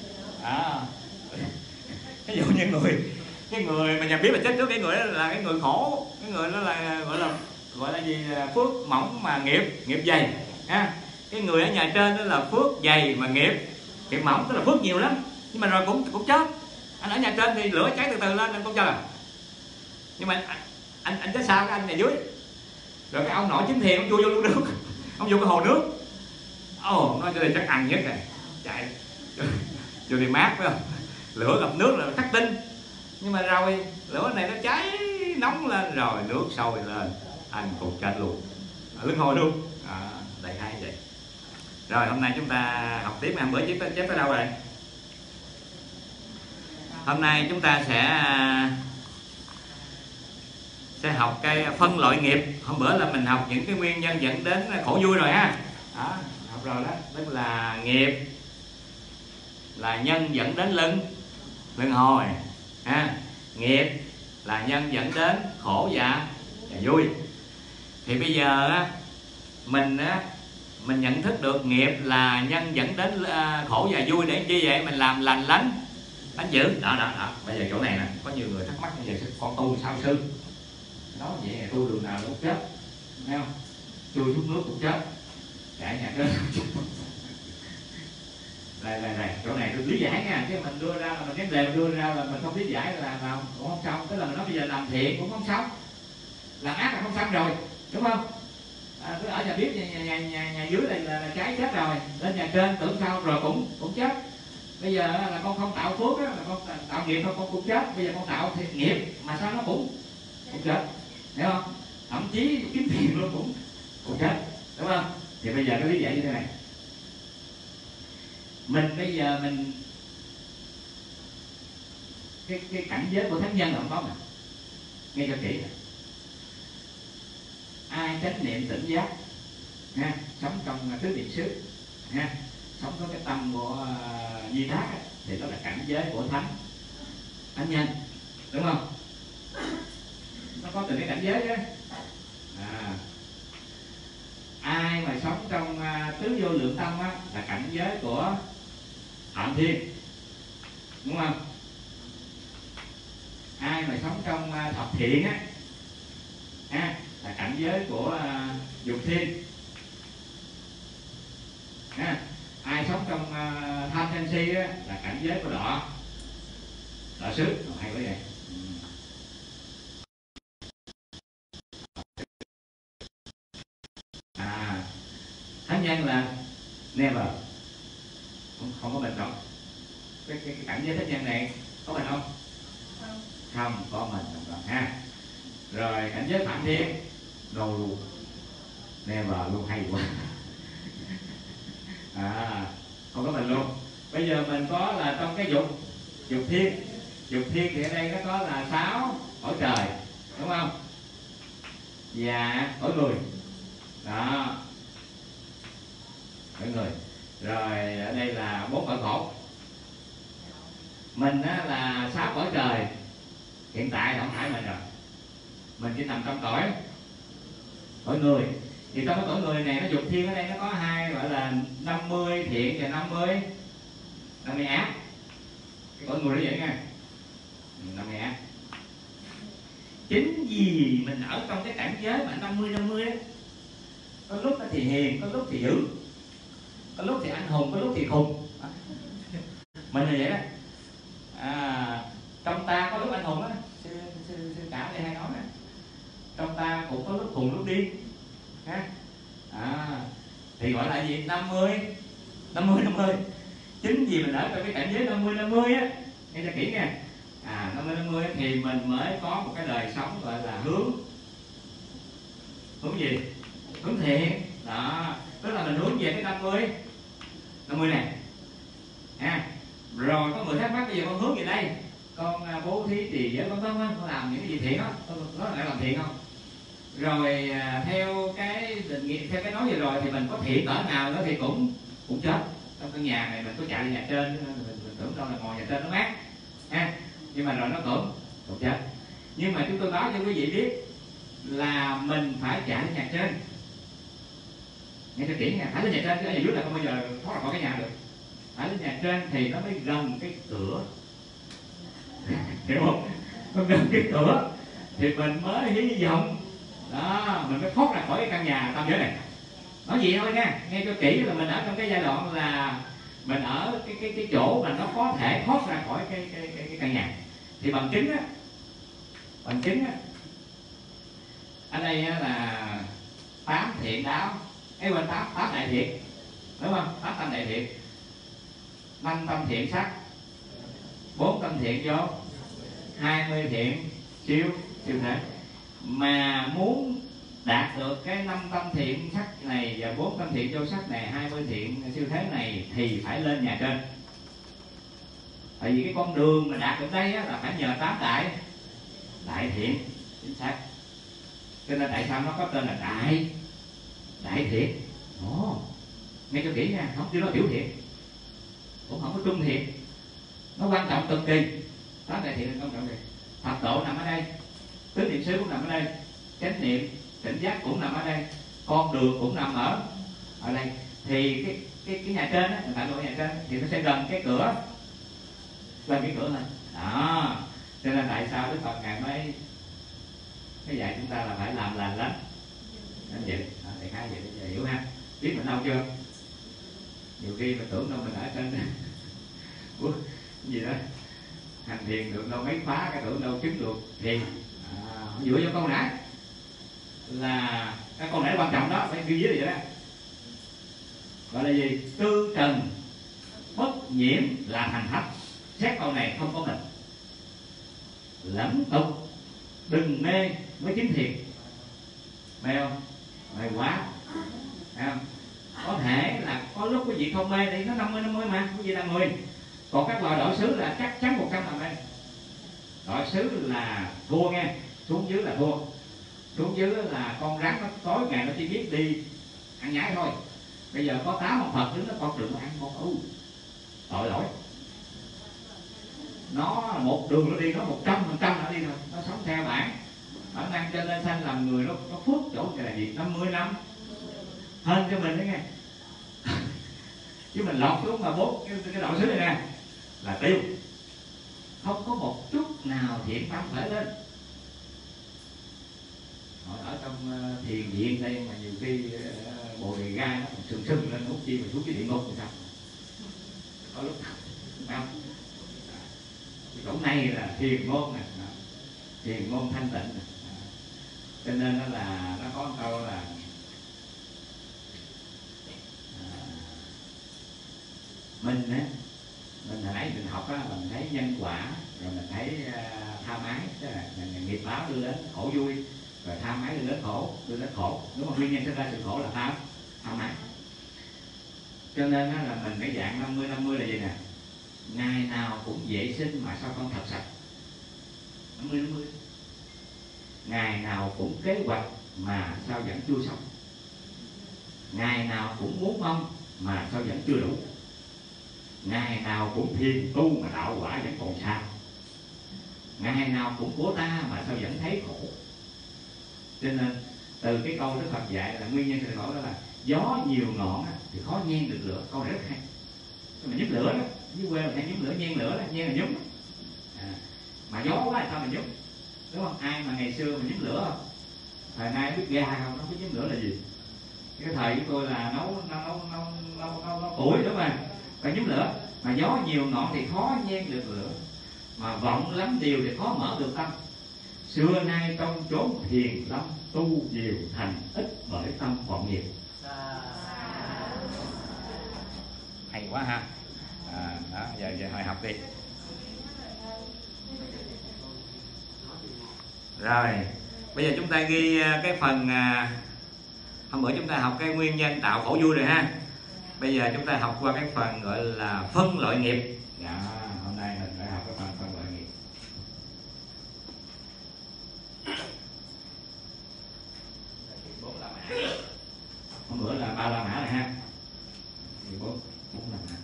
Ví dụ như cái người mà nhà biết là chết trước, cái người đó là cái người khổ, cái người đó là gọi là gì, là phước mỏng mà nghiệp dày ha. Cái người ở nhà trên đó là phước dày mà nghiệp mỏng, tức là phước nhiều lắm, nhưng mà rồi cũng chết. Anh ở nhà trên thì lửa cháy từ từ lên anh không chết à, nhưng mà anh chết sao? Cái anh nhà dưới, rồi cái ông nội chính thiền ông chui vô luôn nước, ông vô cái hồ nước, nói cho đây chắc ăn nhất rồi, chạy vô thì mát phải không? Lửa gặp nước là khắc tinh, nhưng mà rồi lửa này nó cháy nóng lên rồi nước sôi lên, anh cũng chết luôn, lưng hồi luôn. Đại khái vậy. Rồi hôm nay chúng ta học tiếp. Hôm bữa chép tới đâu rồi? Hôm nay chúng ta sẽ học cái phân loại nghiệp. Hôm bữa là mình học những cái nguyên nhân dẫn đến khổ vui rồi ha. Học rồi đó. Tức là nghiệp là nhân dẫn đến luân hồi ha. Nghiệp là nhân dẫn đến khổ và vui. Thì bây giờ á, mình nhận thức được nghiệp là nhân dẫn đến khổ và vui, để chi vậy? Mình làm lành lánh dữ. Đó. Bây giờ chỗ này nè, có nhiều người thắc mắc như vậy, con tu sao sư? Nói vậy là tu đường nào cũng chết, thấy không? Chui xuống nước cũng chết, chạy nhà chết. Này, chỗ này tôi lý giải nha, chứ mình đưa ra là mình, cái đề mình đưa ra là mình không lý giải là cũng không xong. Tức là mình nói bây giờ làm thiện cũng không xong, làm ác là không xong rồi, đúng không? Cứ ở nhà biết nhà dưới này là cháy chết rồi, lên nhà trên tưởng sao rồi cũng chết. Bây giờ là con không tạo phước á, là con tạo nghiệp thôi con cũng chết. Bây giờ con tạo thì nghiệp mà sao nó cũng chết, hiểu không? Thậm chí kiếm tiền luôn cũng chết, đúng không? Thì bây giờ cái lý giải như thế này, bây giờ cái cảnh giới của thánh nhân là không có nè, nghe cho kỹ nè. Ai chánh niệm tỉnh giác ha, sống trong tứ niệm xứ ha, sống có cái tâm của di tác thì đó là cảnh giới của thánh nhân, đúng không? Nó có từng cái cảnh giới đó. Ai mà sống trong tứ vô lượng tâm á, là cảnh giới của Phạm Thiên, đúng không? Ai mà sống trong thập thiện á, là cảnh giới của Dục Thiên. Ai sống trong tham sân si là cảnh giới của Đọa Xứ. Hay quá vậy. Thánh nhân là never, không có mình đâu. Cái cảnh giới thánh nhân này có mình không? Không có mình đâu ha. Rồi cảnh giới Phạm Thiên no luôn, never luôn, hay quá. Không có mình luôn. Bây giờ mình có là trong cái dục thiên thì ở đây nó có là 6 cõi trời, đúng không? Và cõi người đó, cõi người. Rồi ở đây là 4 cõi khổ. Mình á, là 6 cõi trời. Hiện tại không phải mình rồi, mình chỉ nằm trong cõi người. Thì trong cái cõi người này nó dục thiên ở đây nó có hai gọi là 50 thiện và 50 ác. Cái cõi người nó vậy nha, 50 ác. Chính vì mình ở trong cái cảnh giới mà 50 á, có lúc thì hiền, có lúc thì dữ, có lúc thì anh hùng, có lúc thì khùng. Mình là vậy đó. Trong ta có lúc anh hùng á, sư cả đây hay nói nè, trong ta cũng có lúc khùng lúc đi ha. Thì gọi là gì? 50. Chính vì mình ở trong cái cảnh giới 50 á, nghe cho kỹ nha. 50 thì mình mới có một cái đời sống gọi là hướng gì? Hướng thiện. Đó, tức là mình hướng về cái 50 này. Rồi có người thắc mắc bây giờ con hướng về đây, con bố thí trì giới con làm những cái gì thiện đó, nó lại làm thiện không? Rồi theo cái định nghĩa, theo cái nói vừa rồi thì mình có thiện cỡ nào đó thì cũng chết. Trong căn nhà này mình có chạy lên nhà trên, mình tưởng đâu là ngồi nhà trên nó mát ha, nhưng mà rồi nó cũng chết. Nhưng mà chúng tôi báo cho quý vị biết là mình phải chạy lên nhà trên, nghe cho kỹ nha, phải lên nhà trên chứ ở nhà dưới là không bao giờ thoát ra khỏi cái nhà được. Phải lên nhà trên thì nó mới gần cái cửa, hiểu không? Nó gần cái cửa thì mình mới hy vọng đó, mình mới thoát ra khỏi cái căn nhà tam giới này. Nói gì thôi nha, nghe cho kỹ là mình ở trong cái giai đoạn là mình ở cái chỗ mà nó có thể thoát ra khỏi cái căn nhà. Thì bằng chứng á, ở đây là 8 thiện đạo, quên 8 đại thiện, đúng không? 8 tâm đại thiện, 5 tâm thiện sắc, 4 tâm thiện vô, 20 thiện siêu thể. Mà muốn đạt được cái 5 tâm thiện sắc này và 4 tâm thiện vô sắc này, 20 thiện siêu thế này thì phải lên nhà trên. Tại vì cái con đường mà đạt được đây á, là phải nhờ 8 đại thiện, chính xác. Cho nên tại sao nó có tên là đại thiện? Nghe cho kỹ nha, không chỉ nói tiểu thiện, cũng không có trung thiện, nó quan trọng cực kỳ. 8 đại thiện là quan trọng gì? Thập độ nằm ở đây, tứ niệm xứ cũng nằm ở đây, chánh niệm, tỉnh giác cũng nằm ở đây, con đường cũng nằm ở đây. Thì cái nhà trên á, tại độ nhà trên thì nó sẽ gần cái cửa, lên cái cửa lên đó. Cho nên tại sao Đức Phật ngài mới dạy chúng ta là phải làm lành lắm anh vậy. Đại khái vậy để hiểu ha. Biết mình đâu chưa? Nhiều khi mình tưởng đâu mình ở trên gì đó hành thiền được đâu mấy khóa, cái tưởng đâu chứng được thiền. Dựa vô câu nãy là cái câu nãy quan trọng đó, phải ghi dưới vậy đó, gọi là gì? Tư trần bất nhiễm là thành thánh. Xét câu này không có mình, lẫn tục đừng mê mới chính thiền. Mê không? Mê quá, thấy không? Có thể là có lúc quý vị không mê thì nó 50 mà quý vị là người. Còn các loại đổi xứ là chắc chắn 100 là mê. Đổi xứ là thua nghe, xuống dưới là thua. Xuống dưới là con rắn nó tối ngày nó chỉ biết đi ăn nhái thôi. Bây giờ có 8 ông Phật đứng nó con đường nó ăn con tội lỗi. Nó một đường nó đi, nó 100% nó đi thôi. Nó sống theo bản năng trên lên xanh, làm người nó phước chỗ cái là gì? 50 năm hơn cho mình đấy nghe. Chứ mình lọt xuống mà 4 cái đội xứ này nè là tiêu, không có một chút nào thiện tâm khởi lên. Họ ở trong thiền viện đây mà nhiều khi bồ đề gai nó còn sừng lên, hút chi mà xuống cái địa ngục thì sao? Có lúc không? Chỗ này là thiền môn nè, thiền môn thanh tịnh nè. Cho nên nó là nó có một câu là mình hồi nãy mình học á, mình thấy nhân quả, rồi mình thấy tham ái, tức là nghiệp báo đưa đến khổ vui, rồi tham ái đưa đến khổ, đúng không? Nguyên nhân sinh ra sự khổ là tham ái. Cho nên là mình cái dạng 50 là gì nè? Ngày nào cũng vệ sinh mà sao không thật sạch. 50. Ngày nào cũng kế hoạch mà sao vẫn chưa xong. Ngày nào cũng muốn mong mà sao vẫn chưa đủ. Ngày nào cũng thiền tu mà đạo quả vẫn còn xa. Ngày nào cũng của ta mà sao vẫn thấy khổ. Cho nên từ cái câu Đức Phật dạy là nguyên nhân sự khổ đó là gió nhiều ngọn thì khó nhen được lửa. Câu rất hay. Mà nhúng lửa đó, dưới quê mình hay nhúng lửa, nhen lửa đó, nhen là nhúng. Mà gió quá thì sao mà nhúng, đúng không? Ai mà ngày xưa mà nhúng lửa không? Thời nay biết ga không? Nó biết nhúng lửa là gì? Cái thời của tôi là nấu củi, đúng không? Phải nhúng lửa. Mà gió nhiều ngọn thì khó nhen được lửa, mà vọng lắm điều thì khó mở được tâm. Xưa nay trong chốn thiền lâm, tu nhiều thành ít bởi tâm vọng nhiều. Hay quá ha. Đó, giờ hồi học đi. Rồi bây giờ chúng ta ghi cái phần hôm bữa chúng ta học cái nguyên nhân tạo khổ vui rồi ha. Bây giờ chúng ta học qua cái phần gọi là phân loại nghiệp. Dạ, hôm nay mình phải học cái phần phân loại nghiệp. Hôm bữa là 3 la mã rồi ha. 4 la mã.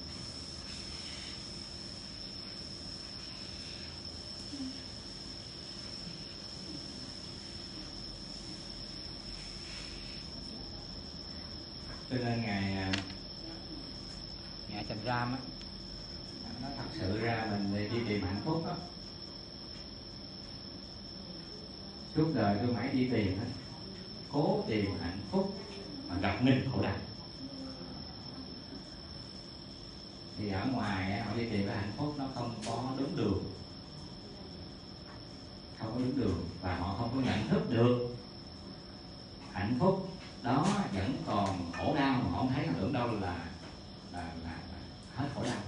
Cho nên ngày Trần Ram á, nó thật sự ra mình đi tìm hạnh phúc á, suốt đời tôi mãi đi tìm á, cố tìm hạnh phúc mà gặp nghìn khổ đau. Thì ở ngoài á, họ đi tìm cái hạnh phúc nó không có đúng đường, không có đúng đường, và họ không có nhận thức được hạnh phúc đó vẫn còn khổ đau, mà họ không thấy tưởng đâu là hết khổ đau.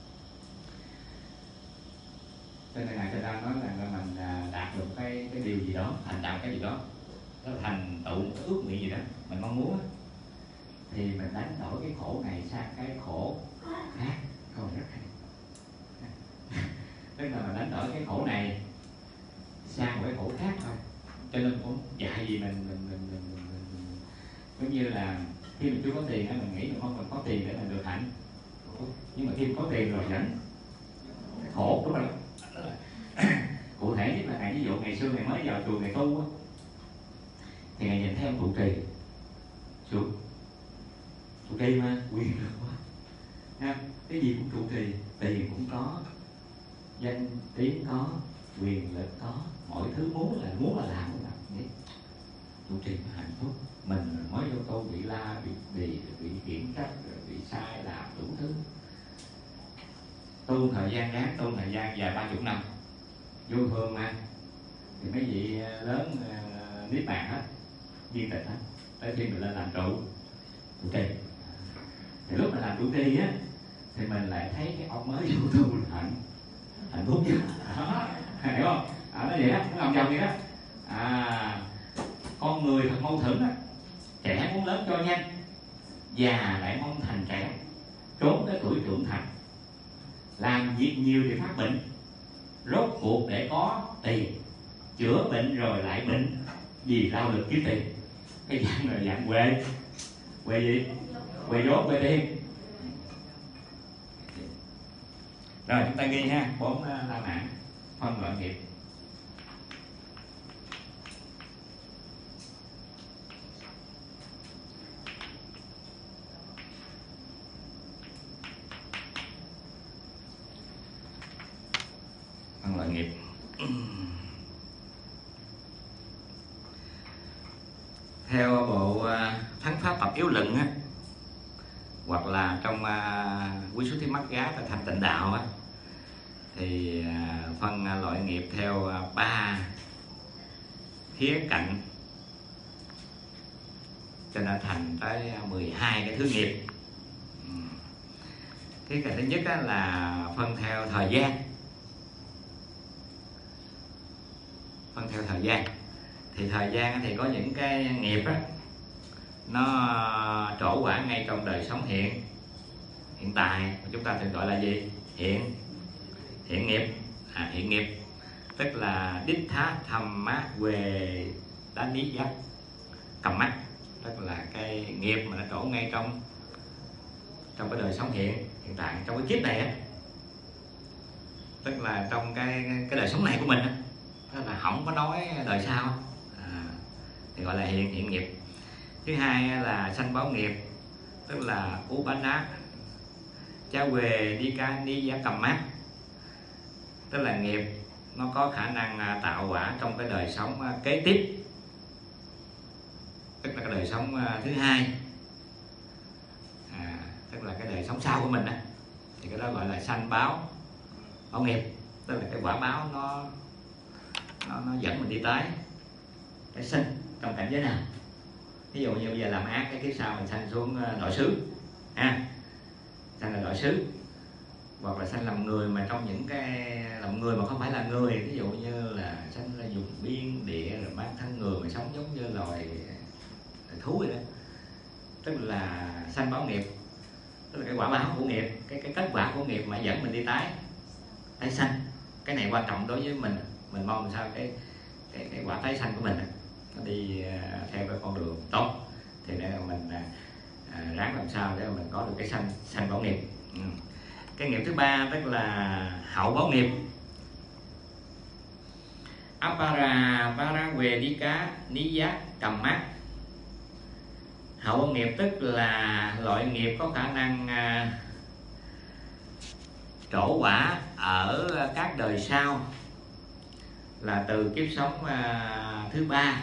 Cho nên ngài Trần Ram nói là mình đạt được cái điều gì đó, thành đạo cái gì đó, đó là thành tựu một cái ước nguyện gì đó mình mong muốn, thì mình đánh đổi cái khổ này sang cái khổ khác. Câu rất hay. Tức là mình đánh đổi cái khổ này sang một cái khổ khác thôi. Cho nên cũng dạy gì mình giống như là khi mình chưa có tiền á, mình nghĩ mình không cần có tiền để mình được hạnh, nhưng mà khi mình có tiền rồi vẫn khổ, đúng không? Cụ thể nhất là ngày ví dụ ngày xưa ngày mới vào chùa ngày tu á, thì ngày nhìn thấy ông trụ trì xuống, trụ trì mà quyền lực quá, ha, cái gì cũng trụ trì, tiền cũng có, danh tiếng có, quyền lực có, mọi thứ muốn là làm cũng làm. Trụ trì nó hạnh phúc. Mình mới vô tu bị la, bị khiển trách, bị sai làm đủ thứ. Tu thời gian ngắn, tu thời gian dài 30 năm, vô thường mà, thì mấy vị lớn niết bàn hết, viên tịch hết. Tới khi mình lên làm trụ trì, thì lúc mình làm trụ trì á, thì mình lại thấy cái ông mới vô tu là hạnh phúc chứ. Hiểu không? Nó vậy đó, nó làm chồng vậy đó. Con người thật mâu thuẫn á, trẻ muốn lớn cho nhanh, già lại mong thành trẻ, trốn tới tuổi trưởng thành, làm việc nhiều thì phát bệnh, rốt cuộc để có tiền, chữa bệnh rồi lại bệnh, vì lao lực kiếm tiền. Cái dạng là dạng quê, quê gì? Quê dốt, quê tiền. Rồi chúng ta ghi ha, 4 la mã phân loại nghiệp. Phân loại nghiệp. Theo bộ Thắng Pháp Tập Yếu Luận á, hoặc là trong Quy Xuất Thí Mắt Gá và Thành Tịnh Đạo á, thì phân loại nghiệp theo 3 khía cạnh, cho nên thành tới 12 cái thứ nghiệp. Khía cạnh thứ nhất á, là phân theo thời gian. Phân theo thời gian thì thời gian thì có những cái nghiệp á, nó trổ quả ngay trong đời sống hiện tại, chúng ta thường gọi là gì? Hiện nghiệp. Hiện nghiệp tức là đích thá thầm mát về đá ní giác cầm mắt, tức là cái nghiệp mà nó trổ ngay trong trong cái đời sống hiện tại, trong cái kiếp này á, tức là trong cái đời sống này của mình á, tức là không có nói đời sau, thì gọi là hiện nghiệp. Thứ hai là sanh báo nghiệp, tức là Upanat cha về đi ca ni giá cầm mát, tức là nghiệp nó có khả năng tạo quả trong cái đời sống kế tiếp, tức là cái đời sống thứ hai, tức là cái đời sống sau của mình đó. Thì cái đó gọi là sanh báo nghiệp, tức là cái quả báo nó dẫn mình đi tới cái sinh trong cảnh giới nào. Ví dụ như bây giờ làm ác, cái kiếp sau mình sanh xuống đội xứ, sanh là đội xứ, hoặc là sanh làm người mà trong những cái làm người mà không phải là người, ví dụ như là sanh là dùng biên địa rồi mang thân người mà sống giống như loài thú vậy đó, tức là sanh báo nghiệp, tức là cái quả báo của nghiệp, cái kết quả của nghiệp mà dẫn mình đi tái sanh. Cái này quan trọng đối với mình mong sao cái quả tái sanh của mình nó đi theo cái con đường tốt, thì để mình ráng làm sao để mình có được cái sanh báo nghiệp. Cái nghiệp thứ ba tức là hậu báo nghiệp, Apara Paravedika Niya cầm mát. Hậu báo nghiệp tức là loại nghiệp có khả năng trổ quả ở các đời sau, là từ kiếp sống thứ ba,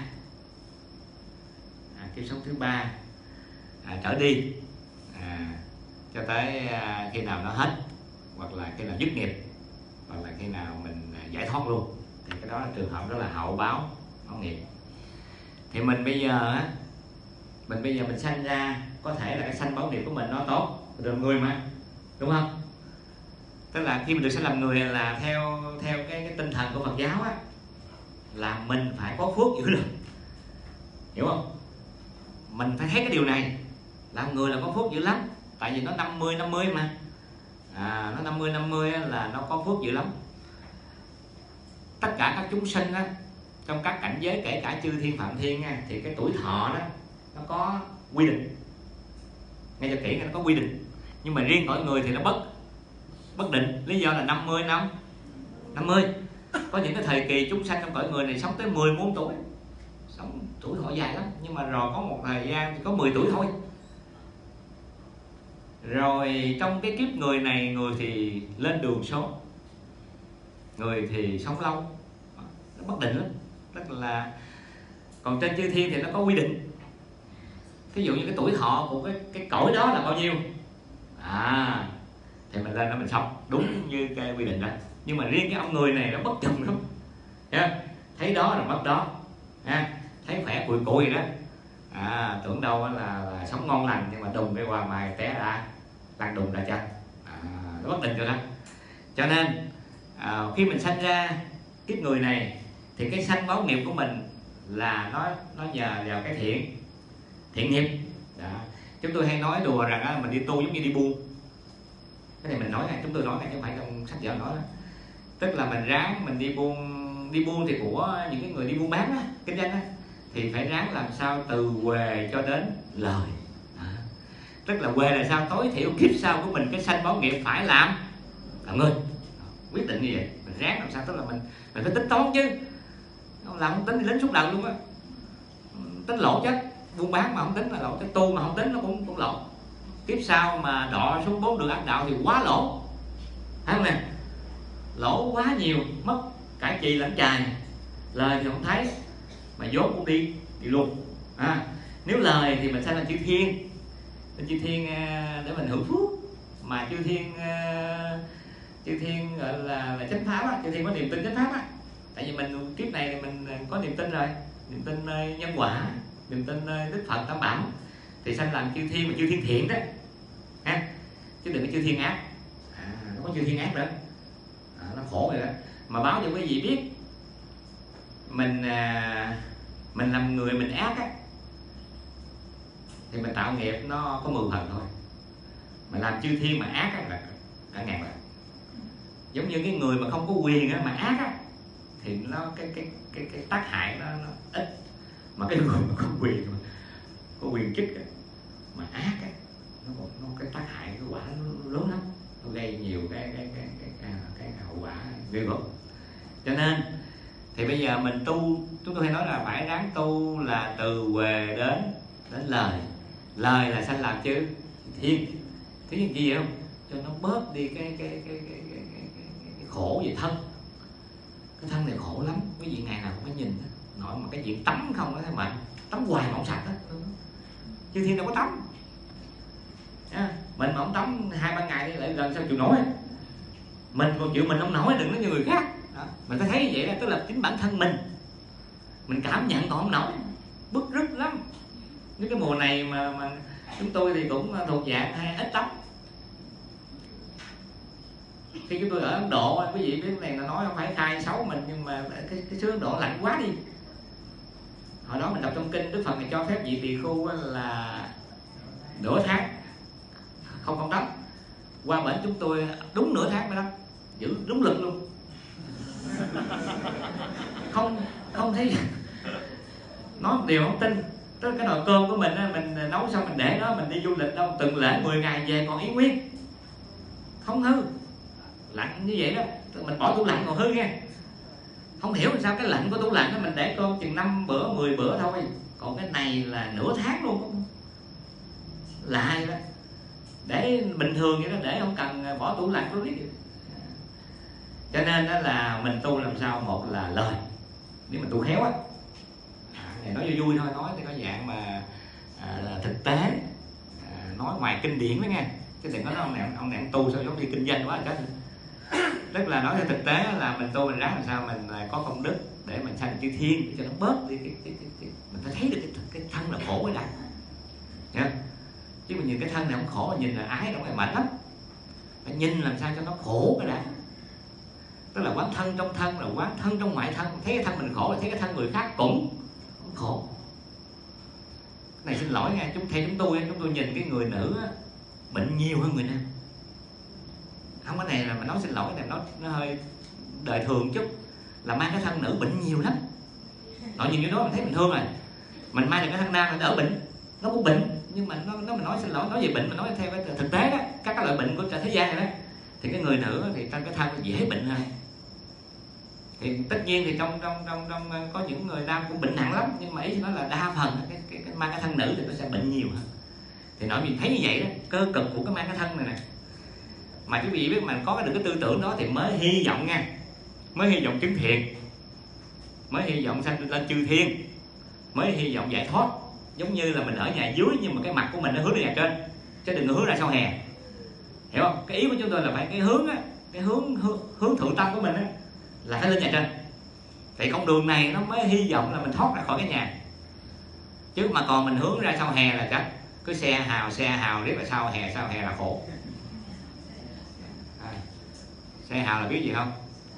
kiếp sống thứ ba trở đi, cho tới khi nào nó hết, hoặc là khi nào dứt nghiệp, hoặc là khi nào mình giải thoát luôn, thì cái đó là trường hợp đó là hậu báo nghiệp. Thì mình bây giờ mình sanh ra, có thể là cái sanh báo nghiệp của mình nó tốt, được người mà, đúng không? Tức là khi mình được sanh làm người là theo cái tinh thần của Phật giáo á, là mình phải có phước dữ lắm, hiểu không? Mình phải thấy cái điều này, làm người là có phước dữ lắm, tại vì nó 50-50 mà, nó 50-50 là nó có phước dữ lắm. Tất cả các chúng sinh á, trong các cảnh giới, kể cả chư thiên phạm thiên nha, thì cái tuổi thọ đó nó có quy định, nghe cho kỹ, nó có quy định. Nhưng mà riêng cõi người thì nó bất định. Lý do là 50. Có những cái thời kỳ chúng sanh trong cõi người này sống tới 14 tuổi, sống tuổi thọ dài lắm, nhưng mà rồi có một thời gian thì có 10 tuổi thôi. Rồi trong cái kiếp người này, người thì lên đường số, người thì sống lâu, nó bất định lắm. Tức là còn trên chư thiên thì nó có quy định. Ví dụ như cái tuổi thọ của cái cõi đó là bao nhiêu, thì mình lên đó mình sống đúng như cái quy định đó. Nhưng mà riêng cái ông người này nó bất chừng lắm, thấy đó rồi mất đó, thấy khỏe cùi cùi đó, tưởng đâu là sống ngon lành, nhưng mà đùng cái qua mày té ra lăn đùng ra chân, nó bất định rồi đó. Cho nên khi mình sanh ra kiếp người này thì cái sanh báo nghiệp của mình là nó nhờ vào cái thiện nghiệp đó. Chúng tôi hay nói đùa rằng mình đi tu giống như đi buôn. Cái này mình nói này, chúng tôi nói này chứ không phải trong sách vở nói đó. Tức là mình ráng mình đi buôn thì của những cái người đi buôn bán á, kinh doanh á, thì phải ráng làm sao từ huề cho đến lời. Tức là huề là sao, tối thiểu kiếp sau của mình cái sanh báo nghiệp phải làm người, quyết định như vậy. Mình ráng làm sao, tức là mình phải tính toán chứ, làm không tính thì lính suốt đời luôn á, tính lỗ chết. Buôn bán mà không tính là lỗ, cái tu mà không tính nó cũng lỗ. Kiếp sau mà đọ xuống 4 đường ác đạo thì quá lỗ, thấy không nè, lỗ quá nhiều, mất cả chì lẫn chài. Lời thì không thấy mà vốn cũng đi luôn. Nếu lời thì mình sẽ là chư thiên, để mình hưởng phước. Mà chư thiên gọi là chánh pháp á, chư thiên có niềm tin chánh pháp á. Tại vì mình kiếp này thì mình có niềm tin rồi, niềm tin nhân quả, niềm tin Đức Phật Tam Bảo, thì sanh làm chư thiên, mà chư thiên thiện đó, chứ đừng có chư thiên ác. Nó có chư thiên ác nữa, nó khổ rồi đó. Mà báo cho quý vị biết, mình làm người mình ác á, thì mình tạo nghiệp nó có 10 phần thôi. Mà làm chư thiên mà ác á là cả ngàn lần. Giống như cái người mà không có quyền á, mà ác á, thì nó cái tác hại nó ít. Mà cái người mà có quyền chức á, mà ác á, nó cái tác hại, cái quả nó lớn lắm, nó gây nhiều cái hậu quả ghê gớm. Cho nên thì bây giờ mình tu, chúng tôi hay nói là phải ráng tu là từ huề đến lời. Lời là sanh làm chư thiên. Thứ nhất gì vậy không? Cho nó bớt đi cái khổ về thân. Cái thân này khổ lắm, quý vị ngày nào cũng phải nhìn nội mà cái chuyện tắm không đó thấy mệt, tắm hoài mà không sạch đó. Chư thiên đâu có tắm. Mình mà không tắm 2-3 ngày đi lại gần sao chịu nổi. Mình còn chịu mình không nổi, đừng nói như người khác. Mình phải thấy như vậy là tức là chính bản thân mình cảm nhận còn không nổi, bức rứt lắm. Những cái mùa này mà chúng tôi thì cũng thuộc dạng hay ít tắm. Khi chúng tôi ở Ấn Độ, quý vị biết này là nói không phải khai xấu mình, nhưng mà cái xứ Ấn Độ lạnh quá đi. Hồi đó mình đọc trong kinh Đức Phật này cho phép vị tỳ khưu là nửa tháng không tắm. Qua bển chúng tôi đúng nửa tháng mới tắm, giữ đúng lực luôn. Không thấy nói một điều không tin. Tức là cái nồi cơm của mình á, mình nấu xong mình để đó, mình đi du lịch đâu từng lễ 10 ngày về còn ý nguyên, không hư. Lạnh như vậy đó, mình bỏ tủ lạnh còn hư nha. Không hiểu làm sao cái lạnh của tủ lạnh đó mình để cơm chừng 5 bữa 10 bữa thôi, còn cái này là nửa tháng luôn. Lạ vậy đó. Để bình thường vậy đó, để không cần bỏ tủ lạnh có biết được. Cho nên đó là mình tu làm sao, một là lời, nếu mình tu khéo á, nói vui vui thôi, nói thì có dạng mà thực tế, nói ngoài kinh điển đó nghe, chứ đừng có nói ông này tu sao giống đi kinh doanh quá chết. Tức là nói theo thực tế là mình tu mình ráng làm sao mình có công đức để mình sanh chư thiên, để cho nó bớt đi mình phải thấy được cái thân là khổ cái đã. Chứ mình nhìn cái thân này không khổ, mình nhìn là ái nó mệt lắm. Phải nhìn làm sao cho nó khổ cái đã. Tức là quán thân trong thân, là quán thân trong ngoại thân. Thấy cái thân mình khổ là thấy cái thân người khác cũng khổ. Cái này xin lỗi nha, theo chúng tôi nhìn cái người nữ á, bệnh nhiều hơn người nam. Không, cái này là mình nói xin lỗi, cái này nó hơi đời thường chút, là mang cái thân nữ bệnh nhiều lắm. Nội nhìn như đó mình thấy bình thường rồi. Mình mang được cái thân nam là đỡ bệnh, nó cũng bệnh, nhưng mà nó mình nói xin lỗi, nói về bệnh mình nói theo cái thực tế đó, các cái loại bệnh của thế gian này đó, thì cái người nữ thì trong cái thân nó dễ bệnh hơn. Thì tất nhiên thì trong có những người nam cũng bệnh nặng lắm, nhưng mà ý nói là đa phần cái mang cái thân nữ thì nó sẽ bệnh nhiều hơn. Thì nói mình thấy như vậy đó, cơ cực của cái mang cái thân này nè. Mà quý vị biết mà có được cái tư tưởng đó thì mới hy vọng nha, mới hy vọng chứng thiện, mới hy vọng sanh lên chư thiên, mới hy vọng giải thoát. Giống như là mình ở nhà dưới nhưng mà cái mặt của mình nó hướng lên nhà trên, chứ đừng hướng ra sau hè, hiểu không? Cái ý của chúng tôi là phải cái hướng á, cái hướng thượng tâm của mình á là phải lên nhà trên. Thì con đường này nó mới hy vọng là mình thoát ra khỏi cái nhà. Chứ mà còn mình hướng ra sau hè là chắc cứ xe hào riết là sau hè là khổ. Xe hào là biết gì không?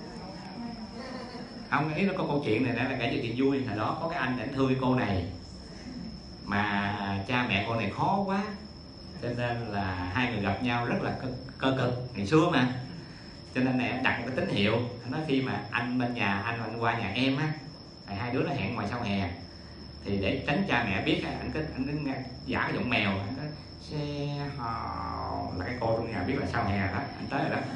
Không, ý nó có câu chuyện này là kể cho chuyện vui. Hồi đó có cái anh thương cái cô này, mà cha mẹ cô này khó quá, cho nên là hai người gặp nhau rất là cơ cực ngày xưa mà. Cho nên này em đặt một cái tín hiệu, anh nói khi mà anh bên nhà anh qua nhà em á, hai đứa nó hẹn ngoài sau hè, thì để tránh cha mẹ biết anh cứ giả cái giọng mèo, anh nói xe hò là cái cô trong nhà biết là sau hè đó, anh tới rồi đó.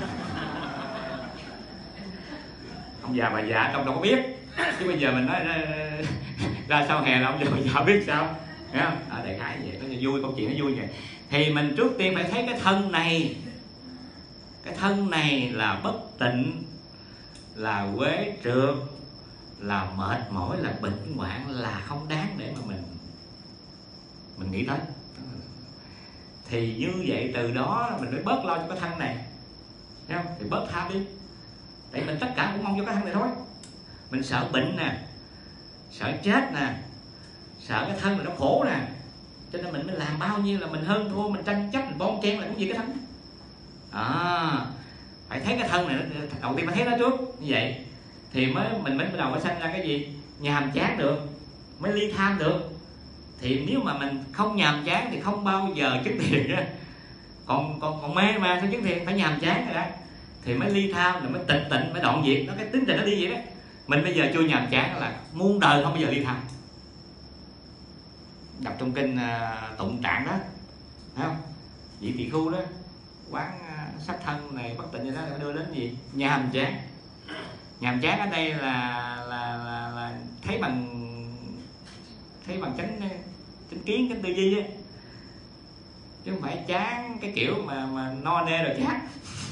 Ông già bà già trong đâu có biết, chứ bây giờ mình nói ra sau hè là ông già bà già biết sao, hiểu không? Ở đại khái vậy, nó vui, câu chuyện nó vui vậy. Thì mình trước tiên phải thấy cái thân này là bất tịnh, là quế trượt, là mệt mỏi, là bệnh hoạn, là không đáng để mà mình nghĩ tới. Thì như vậy từ đó mình phải bớt lo cho cái thân này, thấy không? Thì bớt tham đi. Tại mình tất cả cũng mong cho cái thân này thôi. Mình sợ bệnh nè, sợ chết nè, sợ cái thân này nó khổ nè, cho nên mình mới làm bao nhiêu là mình hơn thua, mình tranh chấp, mình bon chen là cũng vì cái thân. Phải thấy cái thân này, đầu tiên phải thấy nó trước như vậy thì mình mới bắt đầu mới sanh ra cái gì nhàm chán được, mới ly tham được. Thì nếu mà mình không nhàm chán thì không bao giờ chứng thiện á. Còn mê mà sao chứng thiện, phải nhàm chán rồi đó thì mới ly tham, rồi mới tịnh, mới đoạn diệt nó, cái tính tình nó đi vậy đó. Mình bây giờ chưa nhàm chán là muôn đời không bao giờ ly tham. Đọc trong kinh Tụng Trạng đó, thấy không? Vị tỳ khu đó quán sát thân này bất tịnh gì đó đưa đến gì? Nhà hàm chán. Nhà hàm chán ở đây là thấy bằng chánh kiến, chánh tư duy á, chứ không phải chán cái kiểu mà no nê rồi chán.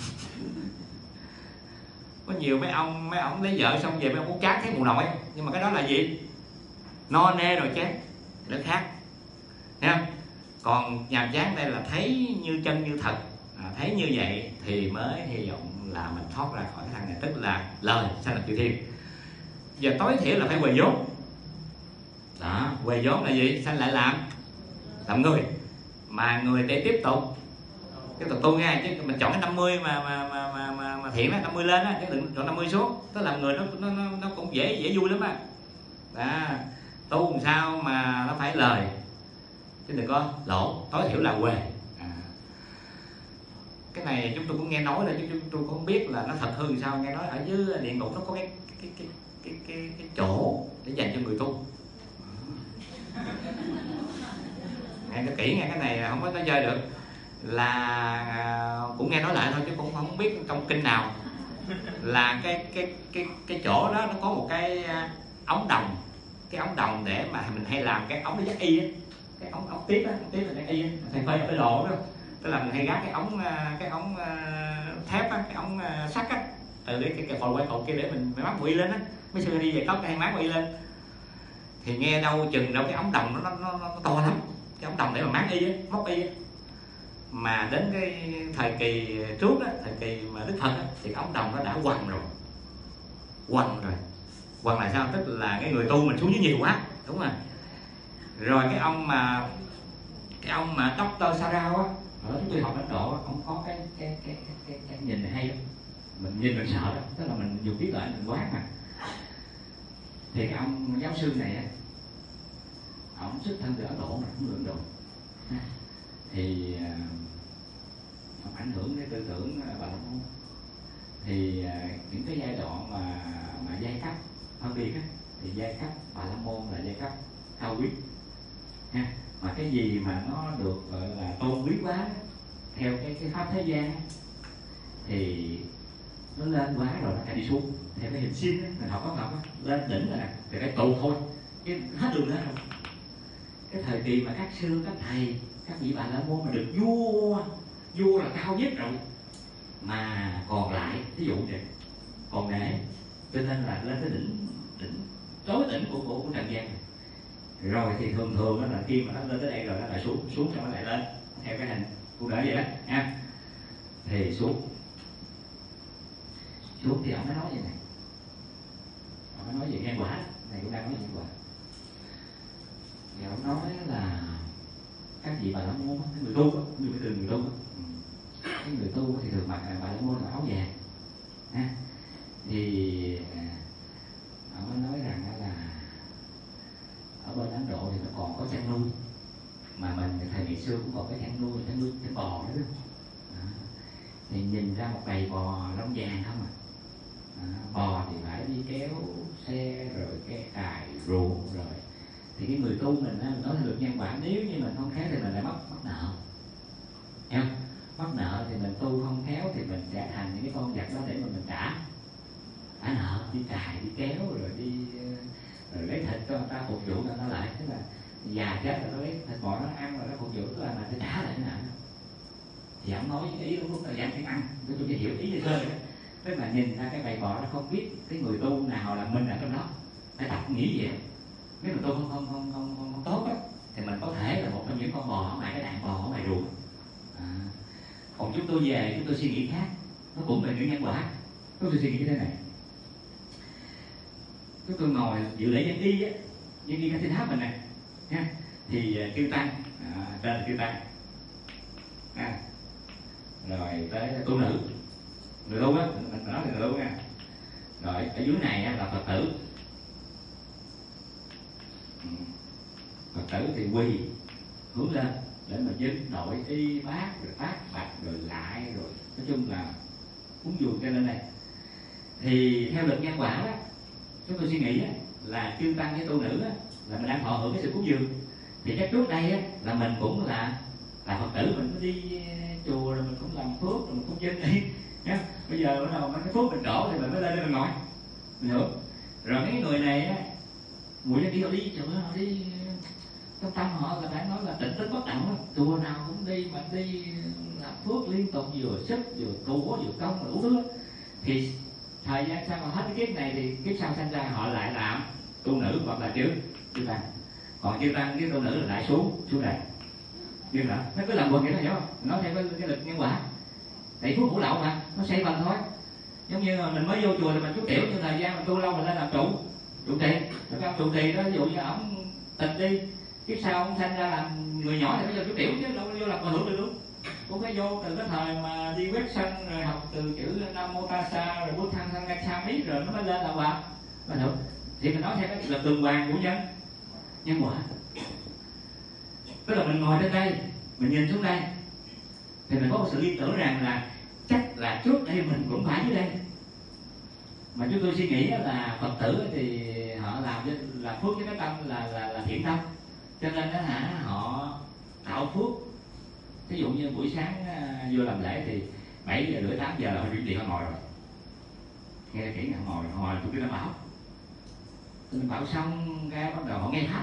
Có nhiều mấy ông lấy vợ xong về mấy ông muốn chán thấy mù nội, nhưng mà cái đó là gì? No nê rồi chán, nó khác, thấy không? Còn nhàm chán đây là thấy như chân như thật, thấy như vậy thì mới hy vọng là mình thoát ra khỏi cái thằng này, tức là lời sanh lập chư thiên. Giờ tối thiểu là phải huề vốn. Đó, huề vốn là gì? Sanh lại làm người, mà người để tiếp tục tu nghe, chứ mình chọn cái 50 mà thiện đó, 50 lên á, chứ đừng chọn 50 xuống. Tức là người nó cũng dễ vui lắm á. Đó, tu làm sao mà nó phải lời chứ đừng có lỗ, tối thiểu là huề. Cái này chúng tôi cũng nghe nói rồi, chứ chúng tôi cũng không biết là nó thật hư sao. Nghe nói ở dưới địa ngục nó có cái chỗ để dành cho người tu. Nghe cho kỹ, nghe cái này không có tới chơi được, là cũng nghe nói lại thôi chứ cũng không biết trong kinh nào. Là cái chỗ đó nó có một cái ống đồng, cái ống đồng để mà mình hay làm cái ống để dắt y á, cái ống tiếp á, tiếp là dắt y á, thầy phơi ở đồ đó. Tức là mình hay gác cái ống thép á, cái ống sắt á, từ cái phổi quay cột kia để mình mắc quỵ lên á. Mấy xưa đi về cốc hay mát quỵ lên, thì nghe đâu chừng đâu cái ống đồng nó to lắm, cái ống đồng để mà mát y á, móc y á. Mà đến cái thời kỳ trước á, thời kỳ mà Đức Phật á, thì cái ống đồng nó đã quằn rồi. Quằn là sao? Tức là cái người tu mình xuống dưới nhiều quá, đúng rồi. Rồi cái ông mà Dr. Sarao á, ở chúng tôi học Ấn Độ, ông có cái nhìn này hay lắm. Mình nhìn mình sợ đó, tức là mình dùng biết lại mình quán mà. Thì cái ông giáo sư này á, ông xuất thân từ Ấn Độ mà, cũng người Ấn Độ. Thì ông ảnh hưởng cái tư tưởng Bà La Môn. Thì những cái giai đoạn mà giai cấp phân biệt á, thì giai cấp Bà La Môn là giai cấp cao quý ha. Mà cái gì mà nó được gọi là tôn quý quá theo cái pháp thế gian thì nó lên quá rồi nó phải đi xuống. Theo cái hình sin á, mình học á, lên đỉnh là thì phải tụ thôi, cái hết đường nữa rồi. Cái thời kỳ mà các sư, các thầy, các vị Bà La Môn mà được vua là cao nhất rồi, mà còn lại ví dụ vậy còn nể, cho nên là lên tới đỉnh tối đỉnh của trần gian. Rồi thì thường đó là khi mà nó lên tới đây rồi nó lại xuống xong nó lại lên theo cái hình cụ thể vậy đó ha. Thì xuống thì ông mới nói vậy này, ông mới nói về nhân quả này, cũng đang nói nhân quả. Thì ông nói là các vị Bà La Môn, cái người tu, người tu, cái người tu thì thường mặc Bà La Môn là áo vàng ha. Thì ông mới nói rằng là ở bên Ấn Độ thì nó còn có chăn nuôi, mà mình thời ngày xưa cũng còn cái chăn nuôi bò đó. Thì nhìn ra một bầy bò lông vàng không bò thì phải đi kéo xe rồi cái cài ruộng rồi. Thì cái người tu mình nói được nhân quả, nếu như mình không khéo thì mình lại mắc nợ, hiểu không? Mắc nợ thì mình tu không khéo thì mình sẽ thành những cái con vật đó để mà mình trả nợ, đi cài đi kéo rồi đi rồi lấy thịt cho người ta phục vụ cho nó lại. Tức là già chết rồi nó lấy thịt bò nó ăn rồi nó phục vụ, tức là mình phải trả lại cái nợ. Thì ông nói cái ý lúc là dành tiếng ăn, tôi chỉ hiểu ý như thế. Tức là nhìn ra cái bầy bò nó không biết cái người tu nào là mình ở trong đó, phải tập nghĩ vậy. Nếu mà tôi không tốt á, thì mình có thể là một trong những con bò ở ngoài cái đàn bò ở ngoài ruộng. Còn chúng tôi về chúng tôi suy nghĩ khác, nó cũng là những nhân quả. Chúng tôi suy nghĩ như thế này, chúng tôi ngồi dự lễ nhân y á, nhân y cái tháp mình nè ha, thì kêu tăng, tên là kêu tăng rồi tới tu nữ, người tu á, mình nói là người tu nha. Rồi ở dưới này là Phật tử, Phật tử thì quỳ hướng lên để mà dân nội y bát rồi phát bạch rồi lại rồi nói chung là cúng dường cho lên này. Thì theo luật nhân quả đó, chúng tôi suy nghĩ á, là chư tăng với tu nữ á, là mình đang thọ hưởng cái sự cúng dường. Thì chắc trước đây á, là mình cũng là là Phật tử mình mới đi chùa rồi mình cũng làm phước rồi mình cũng vinh đi nhá. Bây giờ bắt đầu mấy cái phước mình đổ thì mình mới lên đây mình ngồi, mình hiểu. Rồi mấy người này á, mùi đi họ đi chùa, họ đi trong tâm họ là phải nói là tịnh tính bất động, chùa nào cũng đi mà đi làm phước liên tục, vừa sức vừa tu vừa công đủ thứ. Thì thời gian sau mà hết cái kiếp này thì kiếp sau sanh ra họ lại làm tu nữ hoặc là chư tăng. Còn chư tăng với tu nữ là lại xuống đây. Nhưng mà nó cứ làm quần vậy đó, hiểu không? Nó theo cái lực nhân quả. Tại phước hữu lậu mà, nó xây bằng thôi. Giống như mình mới vô chùa thì mình chú tiểu, nhưng thời gian mình tu lâu mình lên làm trụ trì. Rồi các trụ trì đó, ví dụ như ổng tịch đi, kiếp sau ông sanh ra làm người nhỏ thì bây giờ chú tiểu chứ đâu có vô làm hòa thượng được luôn. Cũng phải vô từ cái thời mà đi quét sân rồi học từ chữ Nam Mô Tassa rồi Bút Thăng Thăng Nga Sa Mít rồi nó mới lên làm hòa thượng. Thì mình nói theo cái lực tuần hoàn của nhân quả. Tức là mình ngồi trên đây, mình nhìn xuống đây thì mình có một sự liên tưởng rằng là chắc là trước đây mình cũng phải dưới đây. Mà chúng tôi suy nghĩ là Phật tử thì họ làm phước với cái tâm là thiện tâm, cho nên đó họ tạo phước. Ví dụ như buổi sáng vô làm lễ thì 7 giờ rưỡi 8 giờ là họ chuyển điện họ ngồi rồi, nghe kỹ họ ngồi tụi cái đảm bảo xong cái bắt đầu họ nghe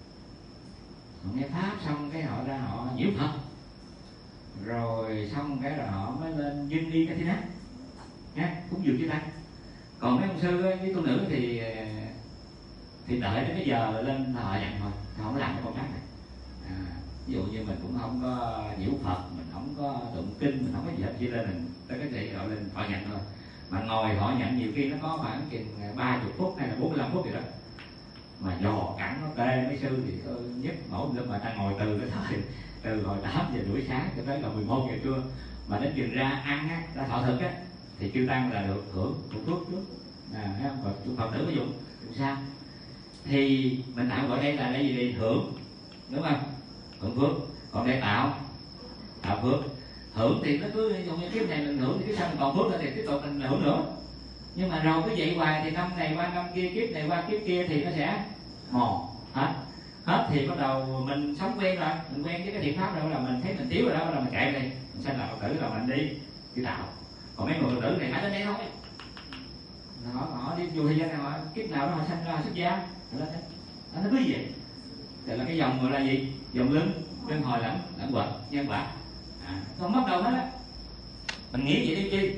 pháp xong cái họ ra họ nhiễu Phật, rồi xong cái rồi họ mới lên dâng đi cái thế đó nha, cúng dường chư tăng. Còn mấy ông sư với tu nữ thì đợi đến cái giờ lên thọ nhận thôi, không có làm cái công tác này. Ví dụ như mình cũng không có nhiễu Phật, mình không có tụng kinh, mình không có gì hết, chỉ lên mình tới cái gì gọi lên thọ nhận thôi. Mà ngồi thọ nhận nhiều khi nó có khoảng chừng 30 phút hay là 45 phút gì đó, mà dò cẳng nó tê. Mấy sư thì nhất mỗi lúc mà ta ngồi từ hồi 8 giờ rưỡi sáng cho tới là 11 giờ trưa, mà đến chừng ra ăn á, ra thọ thực á, thì chư tăng là được hưởng phước trước. Phật tử có dụng sao? Thì mình tạm gọi đây là cái gì đi hưởng, đúng không? Hưởng phước. Còn để tạo phước. Hưởng thì nó cứ dùng như kiếp này mình hưởng thì cái sau mình còn phước thì tiếp tục mình hưởng nữa. Nhưng mà rồi cứ vậy hoài thì năm này qua năm kia, kiếp này qua kiếp kia thì nó sẽ mòn hết thì bắt đầu mình sống quen rồi, mình quen với cái thiện pháp rồi là mình thấy mình thiếu rồi đó là mình chạy đi, mình sanh là Phật tử là mình đi tạo. Còn mấy người Phật tử này phải đến đây thôi, họ đi dù thời gian nào kiếp nào đó họ sanh ra xuất gia nó cứ gì vậy. Thì là cái dòng gọi là gì? Dòng luân hồi lẫn quẩn nhân quả. Không bắt đầu hết á. Mình nghĩ vậy đi chi?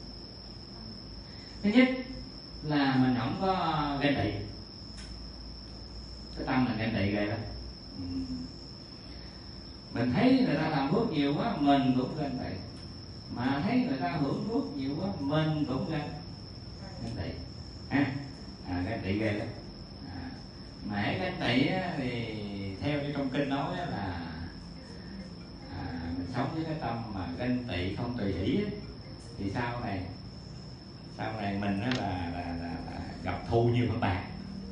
Thứ nhất là mình không có ghen tị. Cái tâm mình ghen tị ghê lắm. Mình thấy người ta làm phước nhiều quá mình cũng ghen tị, mà thấy người ta hưởng phước nhiều quá mình cũng ghen tị. Ghen tị ghê lắm. Mà ghen tị thì theo như trong kinh nói là mình sống với cái tâm mà ganh tị không tùy hỷ thì sau này mình là gặp thù nhiều hơn bạn.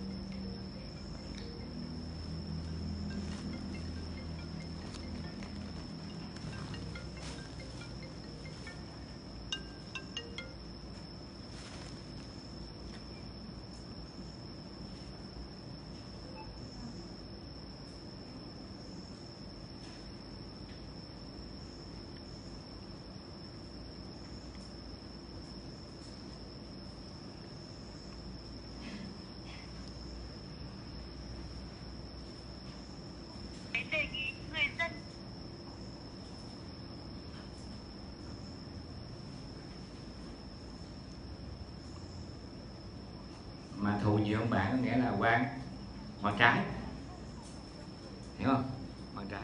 Mà thù nhiều hơn bạn có nghĩa là quan trái, hiểu không? Quan trái.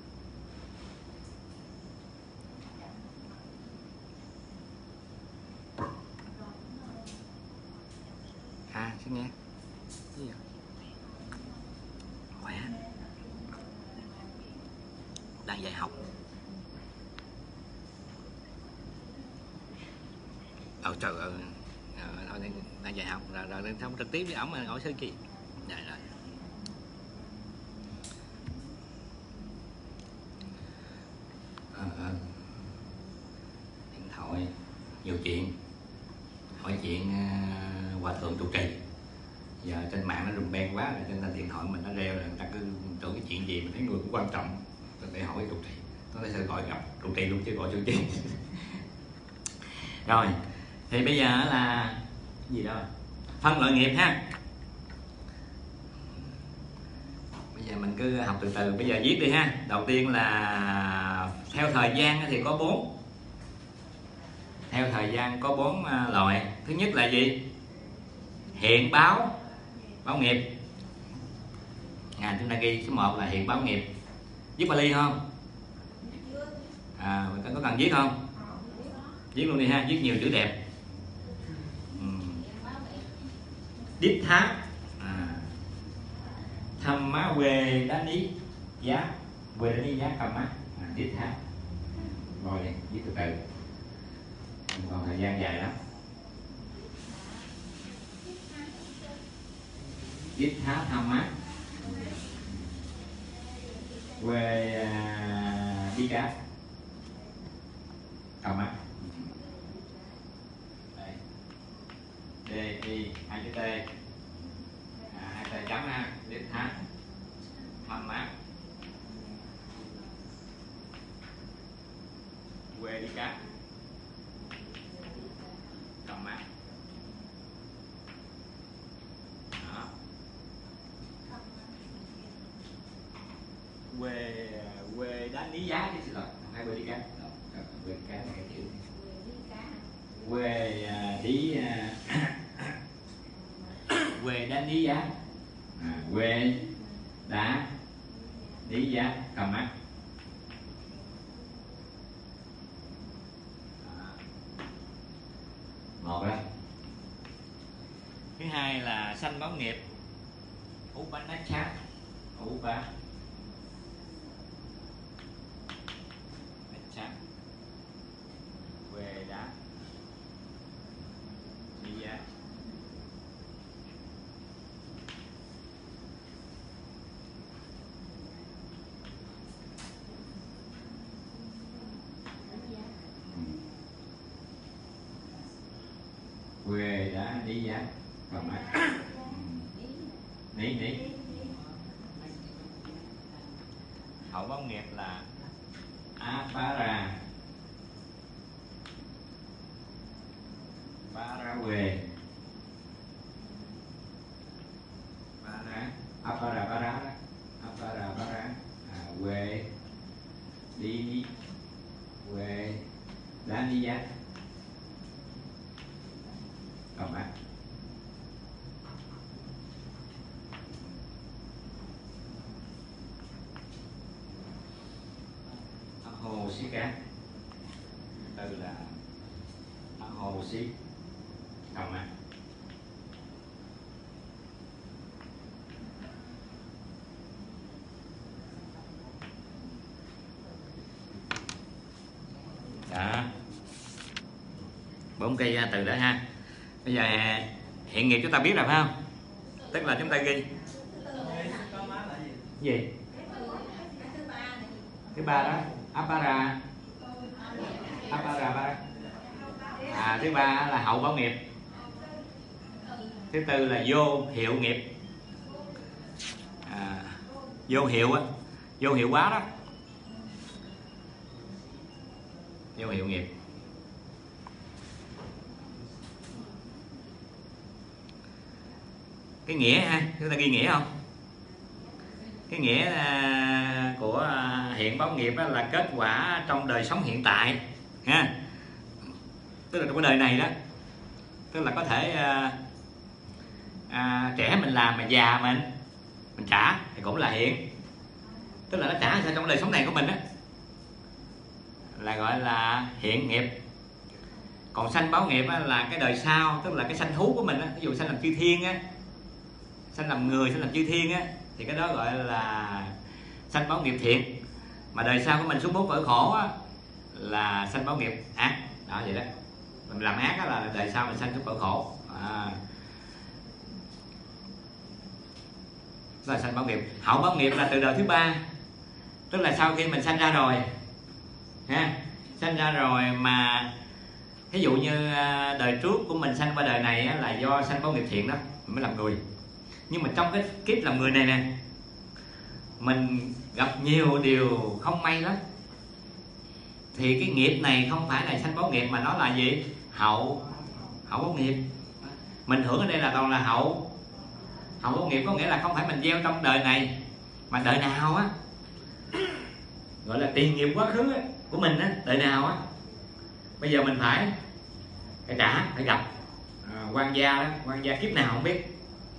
Xin nghe. Gì vậy? Khỏe. Đang dạy học. Trời ơi. Thôi đang dạy học rồi thông trực tiếp với ổng hỏi sư chị. Rồi. Điện thoại nhiều chuyện, hỏi chuyện hòa thượng trụ trì. Giờ trên mạng nó rùm beng quá rồi, cho nên điện thoại mình nó reo rồi người ta cứ tưởng cái chuyện gì mình thấy người cũng quan trọng để hỏi trụ trì. tôi sẽ gọi gặp trụ trì luôn chứ gọi trụ trì. Rồi thì bây giờ là gì đó phân loại nghiệp ha. Bây giờ mình cứ học từ từ, bây giờ viết đi ha. Đầu tiên là theo thời gian thì có 4. Theo thời gian có 4 loại. Thứ nhất là gì? Hiện báo nghiệp. Chúng ta ghi số 1 là hiện báo nghiệp. Viết Bali không? Có cần viết không? Viết luôn đi ha, viết nhiều chữ đẹp. Đích tháp thăm má quê đá ní giá, quê đá ní giá cầm má đích tháp. Rồi đi, viết từ từ, còn thời gian dài lắm. Đích tháp thăm má quê đi cá cầm mắt. D I 2 chữ T, 2 T chấm ha. Đích tháp thăm mát quê đi cá cầm mát. Đó. Quê đá ní giá chứ, xin lỗi, không phải quê đi cá. Quê đi cá là cái chữ quê đi quê đá ní giá, quê đá ní giá cầm mắt. Một đó. Thứ hai là sanh báo nghiệp Upanachat quê đá ní giá. Quê đá ní giá cầm mắt. Ní hậu báo nghiệp là Apara quê Apara quê đi quê đá ní giá cầm mắt. Hồ xí cá, từ là hồ xí cầm mắt. Đó, 4 cây từ đó ha. Bây giờ hiện nghiệp chúng ta biết rồi phải không? Tức là chúng ta ghi gì? Thứ ba đó, Apara. Thứ ba là hậu báo nghiệp. Thứ tư là vô hiệu nghiệp. Vô hiệu á, vô hiệu quá đó, vô hiệu nghiệp. Cái nghĩa ha, chúng ta ghi nghĩa không? Cái nghĩa của hiện báo nghiệp là kết quả trong đời sống hiện tại ha, tức là trong cái đời này đó, tức là có thể trẻ mình làm mà già mình trả thì cũng là hiện, tức là nó trả ra trong đời sống này của mình á, là gọi là hiện nghiệp. Còn sanh báo nghiệp là cái đời sau, tức là cái sanh thú của mình á, ví dụ sanh làm chư thiên á, sanh làm người, sanh làm chư thiên á, thì cái đó gọi là sanh báo nghiệp thiện. Mà đời sau của mình xuống 4 cõi khổ á, là sanh báo nghiệp ác. Đó vậy đó, mình làm ác á là đời sau mình sanh xuống cõi khổ. Đó là sanh báo nghiệp. Hậu báo nghiệp là từ đời thứ 3, tức là sau khi mình sanh ra rồi ha, sanh ra rồi mà ví dụ như đời trước của mình sanh qua đời này á, là do sanh báo nghiệp thiện đó mình mới làm người. Nhưng mà trong cái kiếp làm người này nè, mình gặp nhiều điều không may lắm, Thì cái nghiệp này không phải là sanh báo nghiệp, mà nó là gì? Hậu báo nghiệp. Mình hưởng ở đây là toàn là hậu báo nghiệp, có nghĩa là không phải mình gieo trong đời này, mà đời nào á, gọi là tiền nghiệp quá khứ của mình á, đời nào á, bây giờ mình phải trả, phải gặp quan gia đó, quan gia kiếp nào không biết.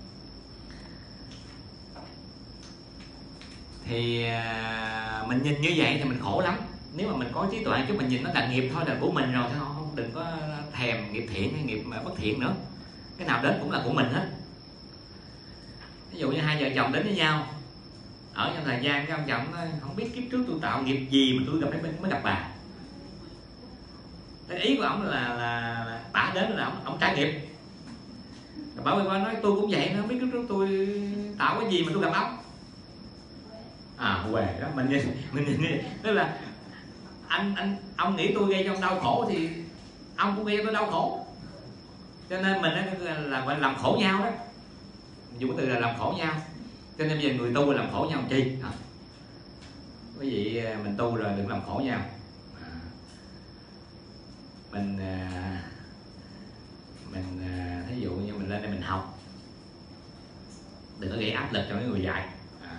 Thì mình nhìn như vậy thì mình khổ lắm. Nếu mà mình có trí tuệ chứ mình nhìn nó là nghiệp thôi, là của mình rồi thôi, không, đừng có thèm nghiệp thiện hay nghiệp bất thiện nữa. Cái nào đến cũng là của mình hết. Ví dụ như hai vợ chồng đến với nhau, ở trong thời gian cái ông chồng nói, không biết kiếp trước tôi tạo nghiệp gì mà tôi gặp mới gặp bà. Cái ý của ông là bả đến là ông trả nghiệp. Bà quay qua nói tôi cũng vậy, nó không biết kiếp trước tôi tạo cái gì mà tôi gặp ông. Huề đó, mình nhìn tức là ông nghĩ tôi gây cho ông đau khổ thì ông cũng gây cho tôi đau khổ, cho nên mình là gọi là làm khổ nhau đó, dùng cái từ là làm khổ nhau. Cho nên bây giờ người tu là làm khổ nhau chi? Quý vị mình tu rồi đừng làm khổ nhau. Mình thí dụ như mình lên đây mình học, đừng có gây áp lực cho mấy người dạy.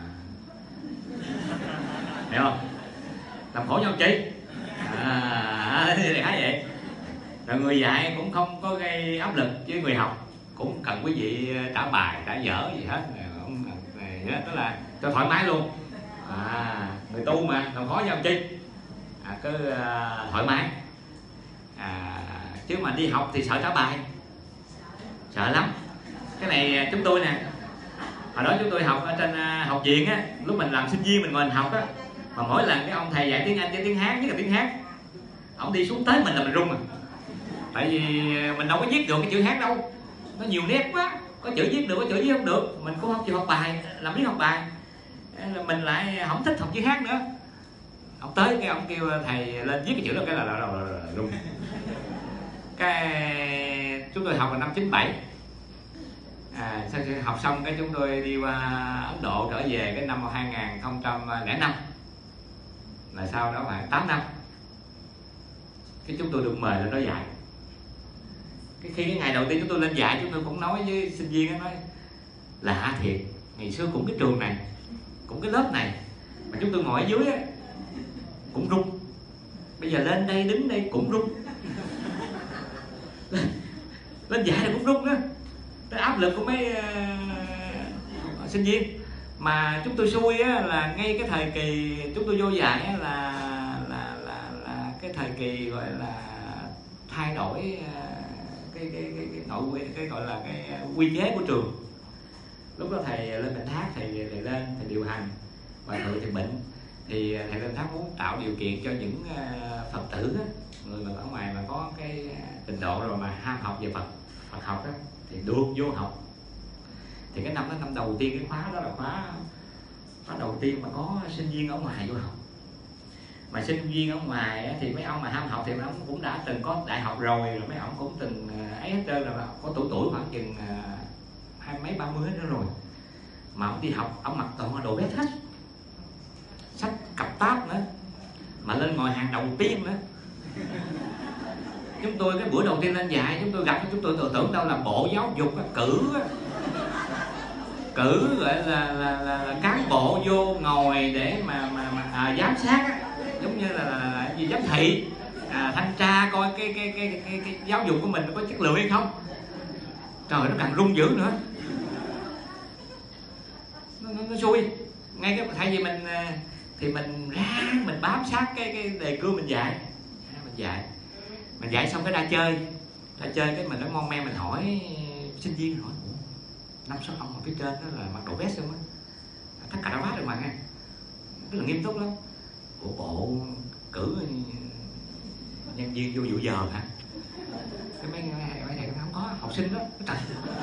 Hiểu không? Làm khổ nhau chi? Khá vậy. Rồi người dạy cũng không có gây áp lực với người học, cũng cần quý vị trả bài, trả dở gì hết, không này, tức là cho thoải mái luôn. Người tu mà làm khó nhau chi? Cứ thoải mái. Chứ mà đi học thì sợ trả bài, sợ lắm. Cái này chúng tôi nè, hồi đó chúng tôi học ở trên học viện á, lúc mình làm sinh viên mình ngồi mình học á, mà mỗi lần cái ông thầy dạy tiếng Anh với tiếng Hán, nhất là tiếng Hán, ông đi xuống tới mình là mình run à. Tại vì mình đâu có viết được cái chữ Hán đâu, nó nhiều nét quá, có chữ viết được, có chữ viết không được, mình cũng không chịu học bài, làm biết học bài, mình lại không thích học chữ Hán nữa. Ông tới cái ông kêu thầy lên viết cái chữ đó, cái là run. Cái chúng tôi học là năm 97. Sau khi học xong cái chúng tôi đi qua Ấn Độ trở về cái năm 2005, là sau đó khoảng 8 năm cái chúng tôi được mời lên đó dạy. Khi cái ngày đầu tiên chúng tôi lên dạy, chúng tôi cũng nói với sinh viên đó, nói lạ thiệt, ngày xưa cũng cái trường này, cũng cái lớp này, mà chúng tôi ngồi ở dưới á, cũng run. Bây giờ lên đây đứng đây cũng run. Lên dạy là cũng run đó. Cái áp lực của mấy sinh viên. Mà chúng tôi xui á, là ngay cái thời kỳ chúng tôi vô dạy á, là cái thời kỳ gọi là thay đổi cái nội quy, cái gọi là cái quy chế của trường. Lúc đó thầy lên Bình Thác, thầy lên thầy điều hành, và thầy thì bệnh, thì thầy lên Thác muốn tạo điều kiện cho những Phật tử á, người mà ở ngoài mà có cái trình độ rồi mà ham học về Phật học đó, thì được vô học. Thì cái năm đó, năm đầu tiên cái khóa đó là khóa đầu tiên mà có sinh viên ở ngoài vô học. Mà sinh viên ở ngoài thì mấy ông mà ham học thì mấy ông cũng đã từng có đại học rồi mấy ông cũng từng ấy hết trơn, là có tuổi khoảng chừng 20 mấy 30 hết rồi. Mà ông đi học, ông mặc toàn đồ vest hết, sách cặp táp nữa, mà lên ngồi hàng đầu tiên nữa. Chúng tôi cái buổi đầu tiên lên dạy, chúng tôi gặp, chúng tôi tưởng đâu là bộ giáo dục cử gọi là cán bộ vô ngồi để mà giám sát á, giống như là gì, giám thị, thanh tra coi cái giáo dục của mình có chất lượng hay không. Trời, nó càng rung dữ nữa. Nó xui. Ngay cái thay vì mình thì mình ráng mình bám sát cái đề cương mình dạy. Mình dạy xong cái ra chơi cái mình nó mon men, mình hỏi sinh viên, hỏi 5-6 ông ở phía trên đó là mặc đồ vest không á, tất cả đã vát được mà nghe, rất là nghiêm túc lắm. Của bộ cử nhân viên vô dự giờ hả? Cái mấy này không có học sinh đó, trời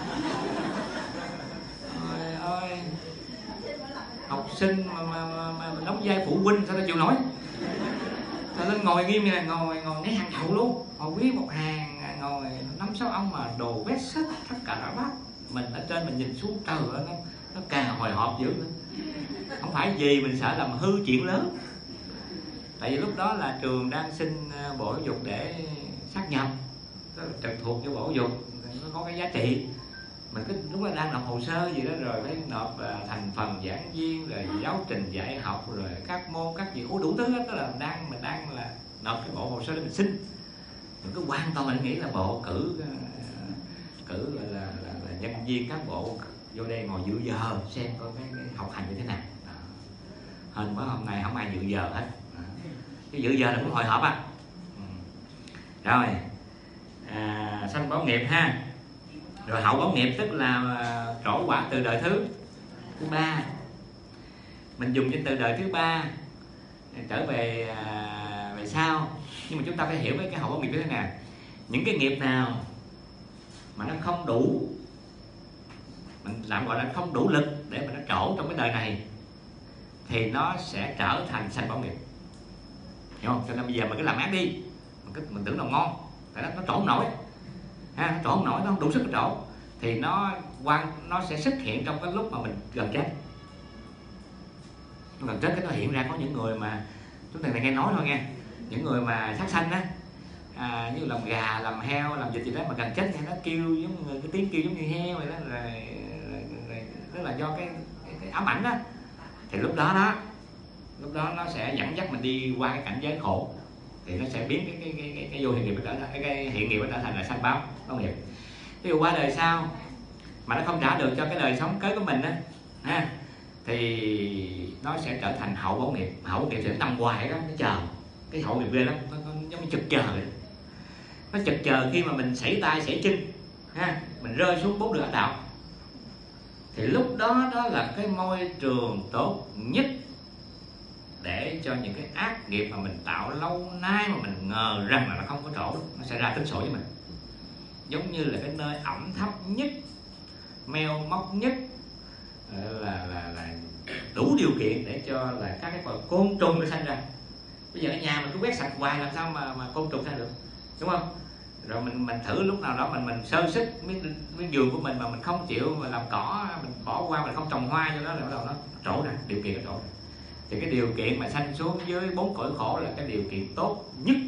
ơi, học sinh mà đóng vai phụ huynh sao ta chịu nổi. Ta lên ngồi nghiêm như này, ngồi ngay hàng đầu luôn, ngồi nguyên một hàng, ngồi 5-6 ông mà đồ vest sách tất cả đã vát. Mình ở trên mình nhìn xuống, trời ơi, nó càng hồi hộp dữ nữa. Không phải gì mình sợ làm hư chuyện lớn. Tại vì lúc đó là trường đang xin Bộ Giáo dục để sát nhập, trực thuộc cho Bộ Giáo dục, nó có cái giá trị. Mình cứ lúc đó đang nộp hồ sơ gì đó, rồi phải nộp thành phần giảng viên, rồi giáo trình dạy học, rồi các môn các gì đủ thứ hết. Đó là mình đang là nộp cái bộ hồ sơ để mình xin. Mình cứ hoàn toàn mình nghĩ là bộ cử là nhân viên các bộ vô đây ngồi dự giờ xem coi cái học hành như thế nào. Hình bữa hôm nay không ai dự giờ hết. Cái dự giờ là cũng hội họp á. Rồi sanh báo nghiệp ha. Rồi hậu báo nghiệp tức là trổ quả từ đời thứ ba. Mình dùng cái từ đời thứ ba trở về sau. Nhưng mà chúng ta phải hiểu cái hậu báo nghiệp như thế nào. Những cái nghiệp nào mà nó không đủ, mình làm gọi là không đủ lực để mà nó trổ trong cái đời này, thì nó sẽ trở thành sanh báo nghiệp. Hiểu không? Cho nên bây giờ mình cứ làm ác đi, mình tưởng là ngon, tại nó trổ không nổi ha, nó trổ không nổi, nó không đủ sức trổ, thì nó sẽ xuất hiện trong cái lúc mà mình gần chết. Gần chết cái nó hiện ra có những người mà chúng ta nghe nói thôi nghe, những người mà sát sanh á, như làm gà, làm heo, làm vịt gì đó mà gần chết nghe nó kêu giống như cái tiếng kêu giống như heo vậy đó, rồi đó là do cái ám ảnh đó. Thì lúc đó nó sẽ dẫn dắt mình đi qua cái cảnh giới khổ, thì nó sẽ biến cái vô hiện nghiệp trở thành cái hiện nghiệp trở thành là sanh báo nghiệp. Ví dụ qua đời sau mà nó không trả được cho cái đời sống kế của mình á ha, thì nó sẽ trở thành hậu báo nghiệp. Hậu báo nghiệp sẽ nằm hoài đó, nó chờ cái hậu nghiệp ghê lắm, nó giống như chực chờ vậy. Nó chực chờ khi mà mình sảy tay sảy chân ha, mình rơi xuống 4 đường ác đạo, thì lúc đó là cái môi trường tốt nhất để cho những cái ác nghiệp mà mình tạo lâu nay mà mình ngờ rằng là nó không có trổ, nó sẽ ra tính sổ với mình. Giống như là cái nơi ẩm thấp nhất, meo móc nhất, là đủ điều kiện để cho là các cái côn trùng nó sanh ra. Bây giờ ở nhà mình cứ quét sạch hoài làm sao mà côn trùng ra được, đúng không? Rồi mình thử lúc nào đó mình sơ sức miếng giường của mình mà mình không chịu mà làm cỏ, mình bỏ qua, mình không trồng hoa cho nó, là bắt đầu nó trổ ra, điều kiện nó trổ ra. Thì cái điều kiện mà sanh xuống dưới 4 cõi khổ là cái điều kiện tốt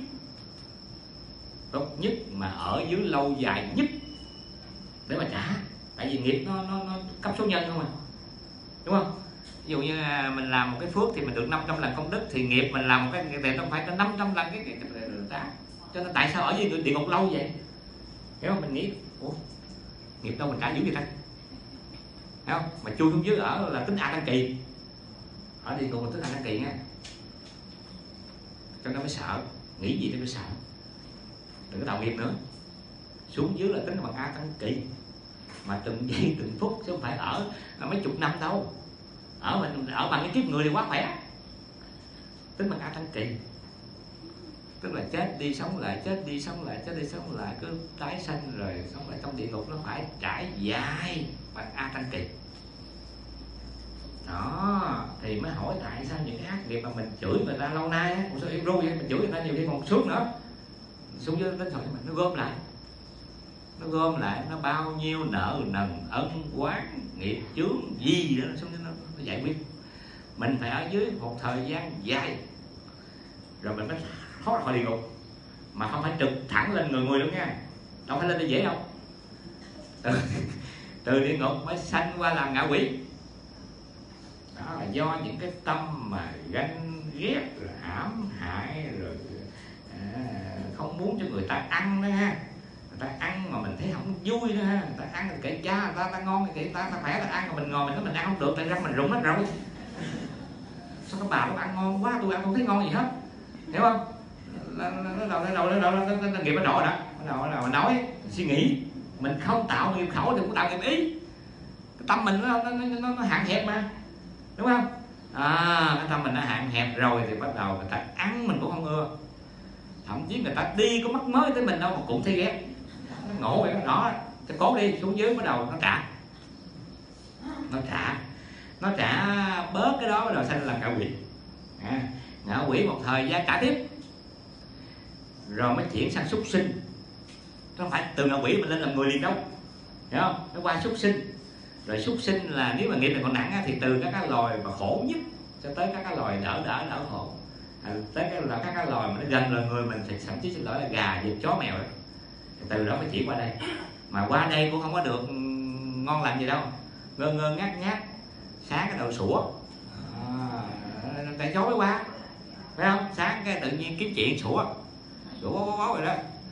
nhất mà ở dưới lâu dài nhất để mà trả. Tại vì nghiệp nó cấp số nhân không à, đúng không? Ví dụ như mình làm một cái phước thì mình được 500 lần công đức, thì nghiệp mình làm một cái tiền không phải có 500 lần cái trả. Cho nên tại sao ở dưới địa ngục lâu vậy? Hiểu không? Mình nghĩ ủa, nghiệp đâu mình trả dữ vậy ta? Thấy không? Mà chui xuống dưới ở là tính A Tăng Kỳ, ở địa ngục là tính A Tăng Kỳ nha. Cho nên mới sợ, nghĩ gì thì mới sợ, đừng có tạo nghiệp nữa. Xuống dưới là tính bằng A Tăng Kỳ, mà từng giây từng phút chứ không phải ở là mấy chục năm đâu. Ở bằng cái kiếp người thì quá khỏe, tính bằng A Tăng Kỳ. Tức là chết đi sống lại, chết đi sống lại, chết đi sống lại, cứ tái sanh rồi sống lại trong địa ngục, nó phải trải dài bằng A Tăng Kỳ. Đó, thì mới hỏi tại sao những cái ác nghiệp mà mình chửi người ta lâu nay á, một số yêu ru vậy, mình chửi người ta nhiều khi còn xuống nữa, xuống dưới đến rồi nó gom lại, nó bao nhiêu nợ nần ân oán nghiệp chướng gì đó nó xuống dưới nó giải quyết. Mình phải ở dưới một thời gian dài rồi mình mới thoát khỏi địa ngục, mà không phải trực thẳng lên người nữa nha, đâu phải lên đây dễ đâu. Từ địa ngục mới sanh qua làm ngạ quỷ. Đó là do những cái tâm mà ganh ghét, rồi hãm hại, rồi không muốn cho người ta ăn đó ha. Người ta ăn mà mình thấy không vui đó ha. Người ta ăn thì kệ cha, người ta ngon thì kệ ta khỏe, ta ăn mà mình ngồi mình ăn không được, tại răng mình rụng hết rồi. Sao các bà nó ăn ngon quá, tôi ăn không thấy ngon gì hết, hiểu không? Nó nghiệp nó rõ rồi đó, bắt đầu nói suy nghĩ, mình không tạo nghiệp khẩu thì cũng tạo nghiệp ý. Cái tâm mình nó hạn hẹp mà, đúng không? Cái tâm mình nó hạn hẹp rồi thì bắt đầu người ta ăn mình cũng không ưa, thậm chí người ta đi có mắc mới tới mình đâu mà cũng thấy ghét. Nó ngộ vậy đó, thì cố đi xuống dưới bắt đầu nó trả bớt cái đó, bắt đầu sanh làm ngạ quỷ. Ngạ quỷ một thời gian trả tiếp rồi mới chuyển sang súc sinh. Nó không phải từ ngạ quỷ mình lên làm người liền đâu, hiểu không? Nó qua súc sinh. Rồi súc sinh là nếu mà nghiệp này còn nặng thì từ các cái loài mà khổ nhất cho tới các cái loài đỡ khổ. tới các cái loài mà nó gần là người mình, thì thậm chí xin lỗi là gà, vịt, chó, mèo đó. Từ đó mới chuyển qua đây, mà qua đây cũng không có được ngon lành gì đâu, ngơ ngơ ngác ngác, sáng cái đầu sủa, tại chó mới qua, phải không? Sáng cái tự nhiên kiếm chuyện sủa bó rồi đó.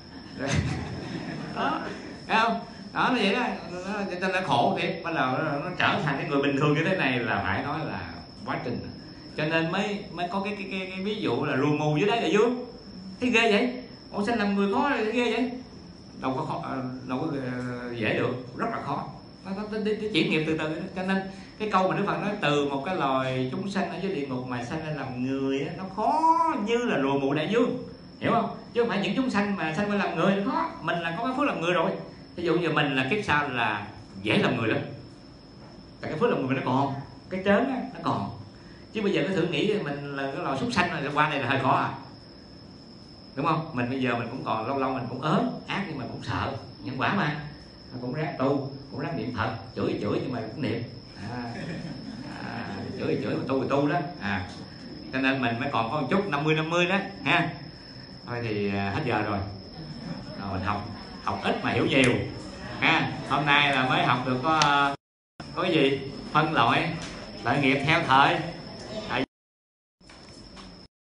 Đó, thấy không? Đó nó vậy đó, nó khổ thiệt. Bắt đầu nó trở thành cái người bình thường như thế này là phải nói là quá trình. Cho nên mới có cái ví dụ là rùa mù dưới đáy đại dương. Thấy ghê vậy? Ủa sao làm người khó ghê vậy? Đâu có dễ được, rất là khó. Nó chuyển nghiệp từ từ. Cho nên cái câu mà Đức Phật nói từ một cái loài chúng sanh ở dưới địa ngục mà sanh ra làm người đó, nó khó như là rùa mù đại dương, hiểu không? Chứ không phải những chúng sanh mà sanh ra làm người nó khó. Mình là có cái phước làm người rồi. Ví dụ như mình là kiếp sau là dễ làm người lắm, tại cái phước làm người nó còn, cái trớn đó, nó còn. Chứ bây giờ cái thử nghĩ mình là cái loài súc sanh rồi qua đây là hơi khó à, đúng không? Mình bây giờ mình cũng còn lâu lâu mình cũng ớn ác, nhưng mà cũng sợ nhân quả mà, cũng ráng tu, cũng ráng niệm Phật, chửi nhưng mà cũng niệm, chửi mà tu đó. Cho nên mình mới còn có một chút 50-50 đó ha. Thôi thì hết giờ rồi, mình học ít mà hiểu nhiều ha. Hôm nay là mới học được có cái gì phân loại lợi nghiệp theo thời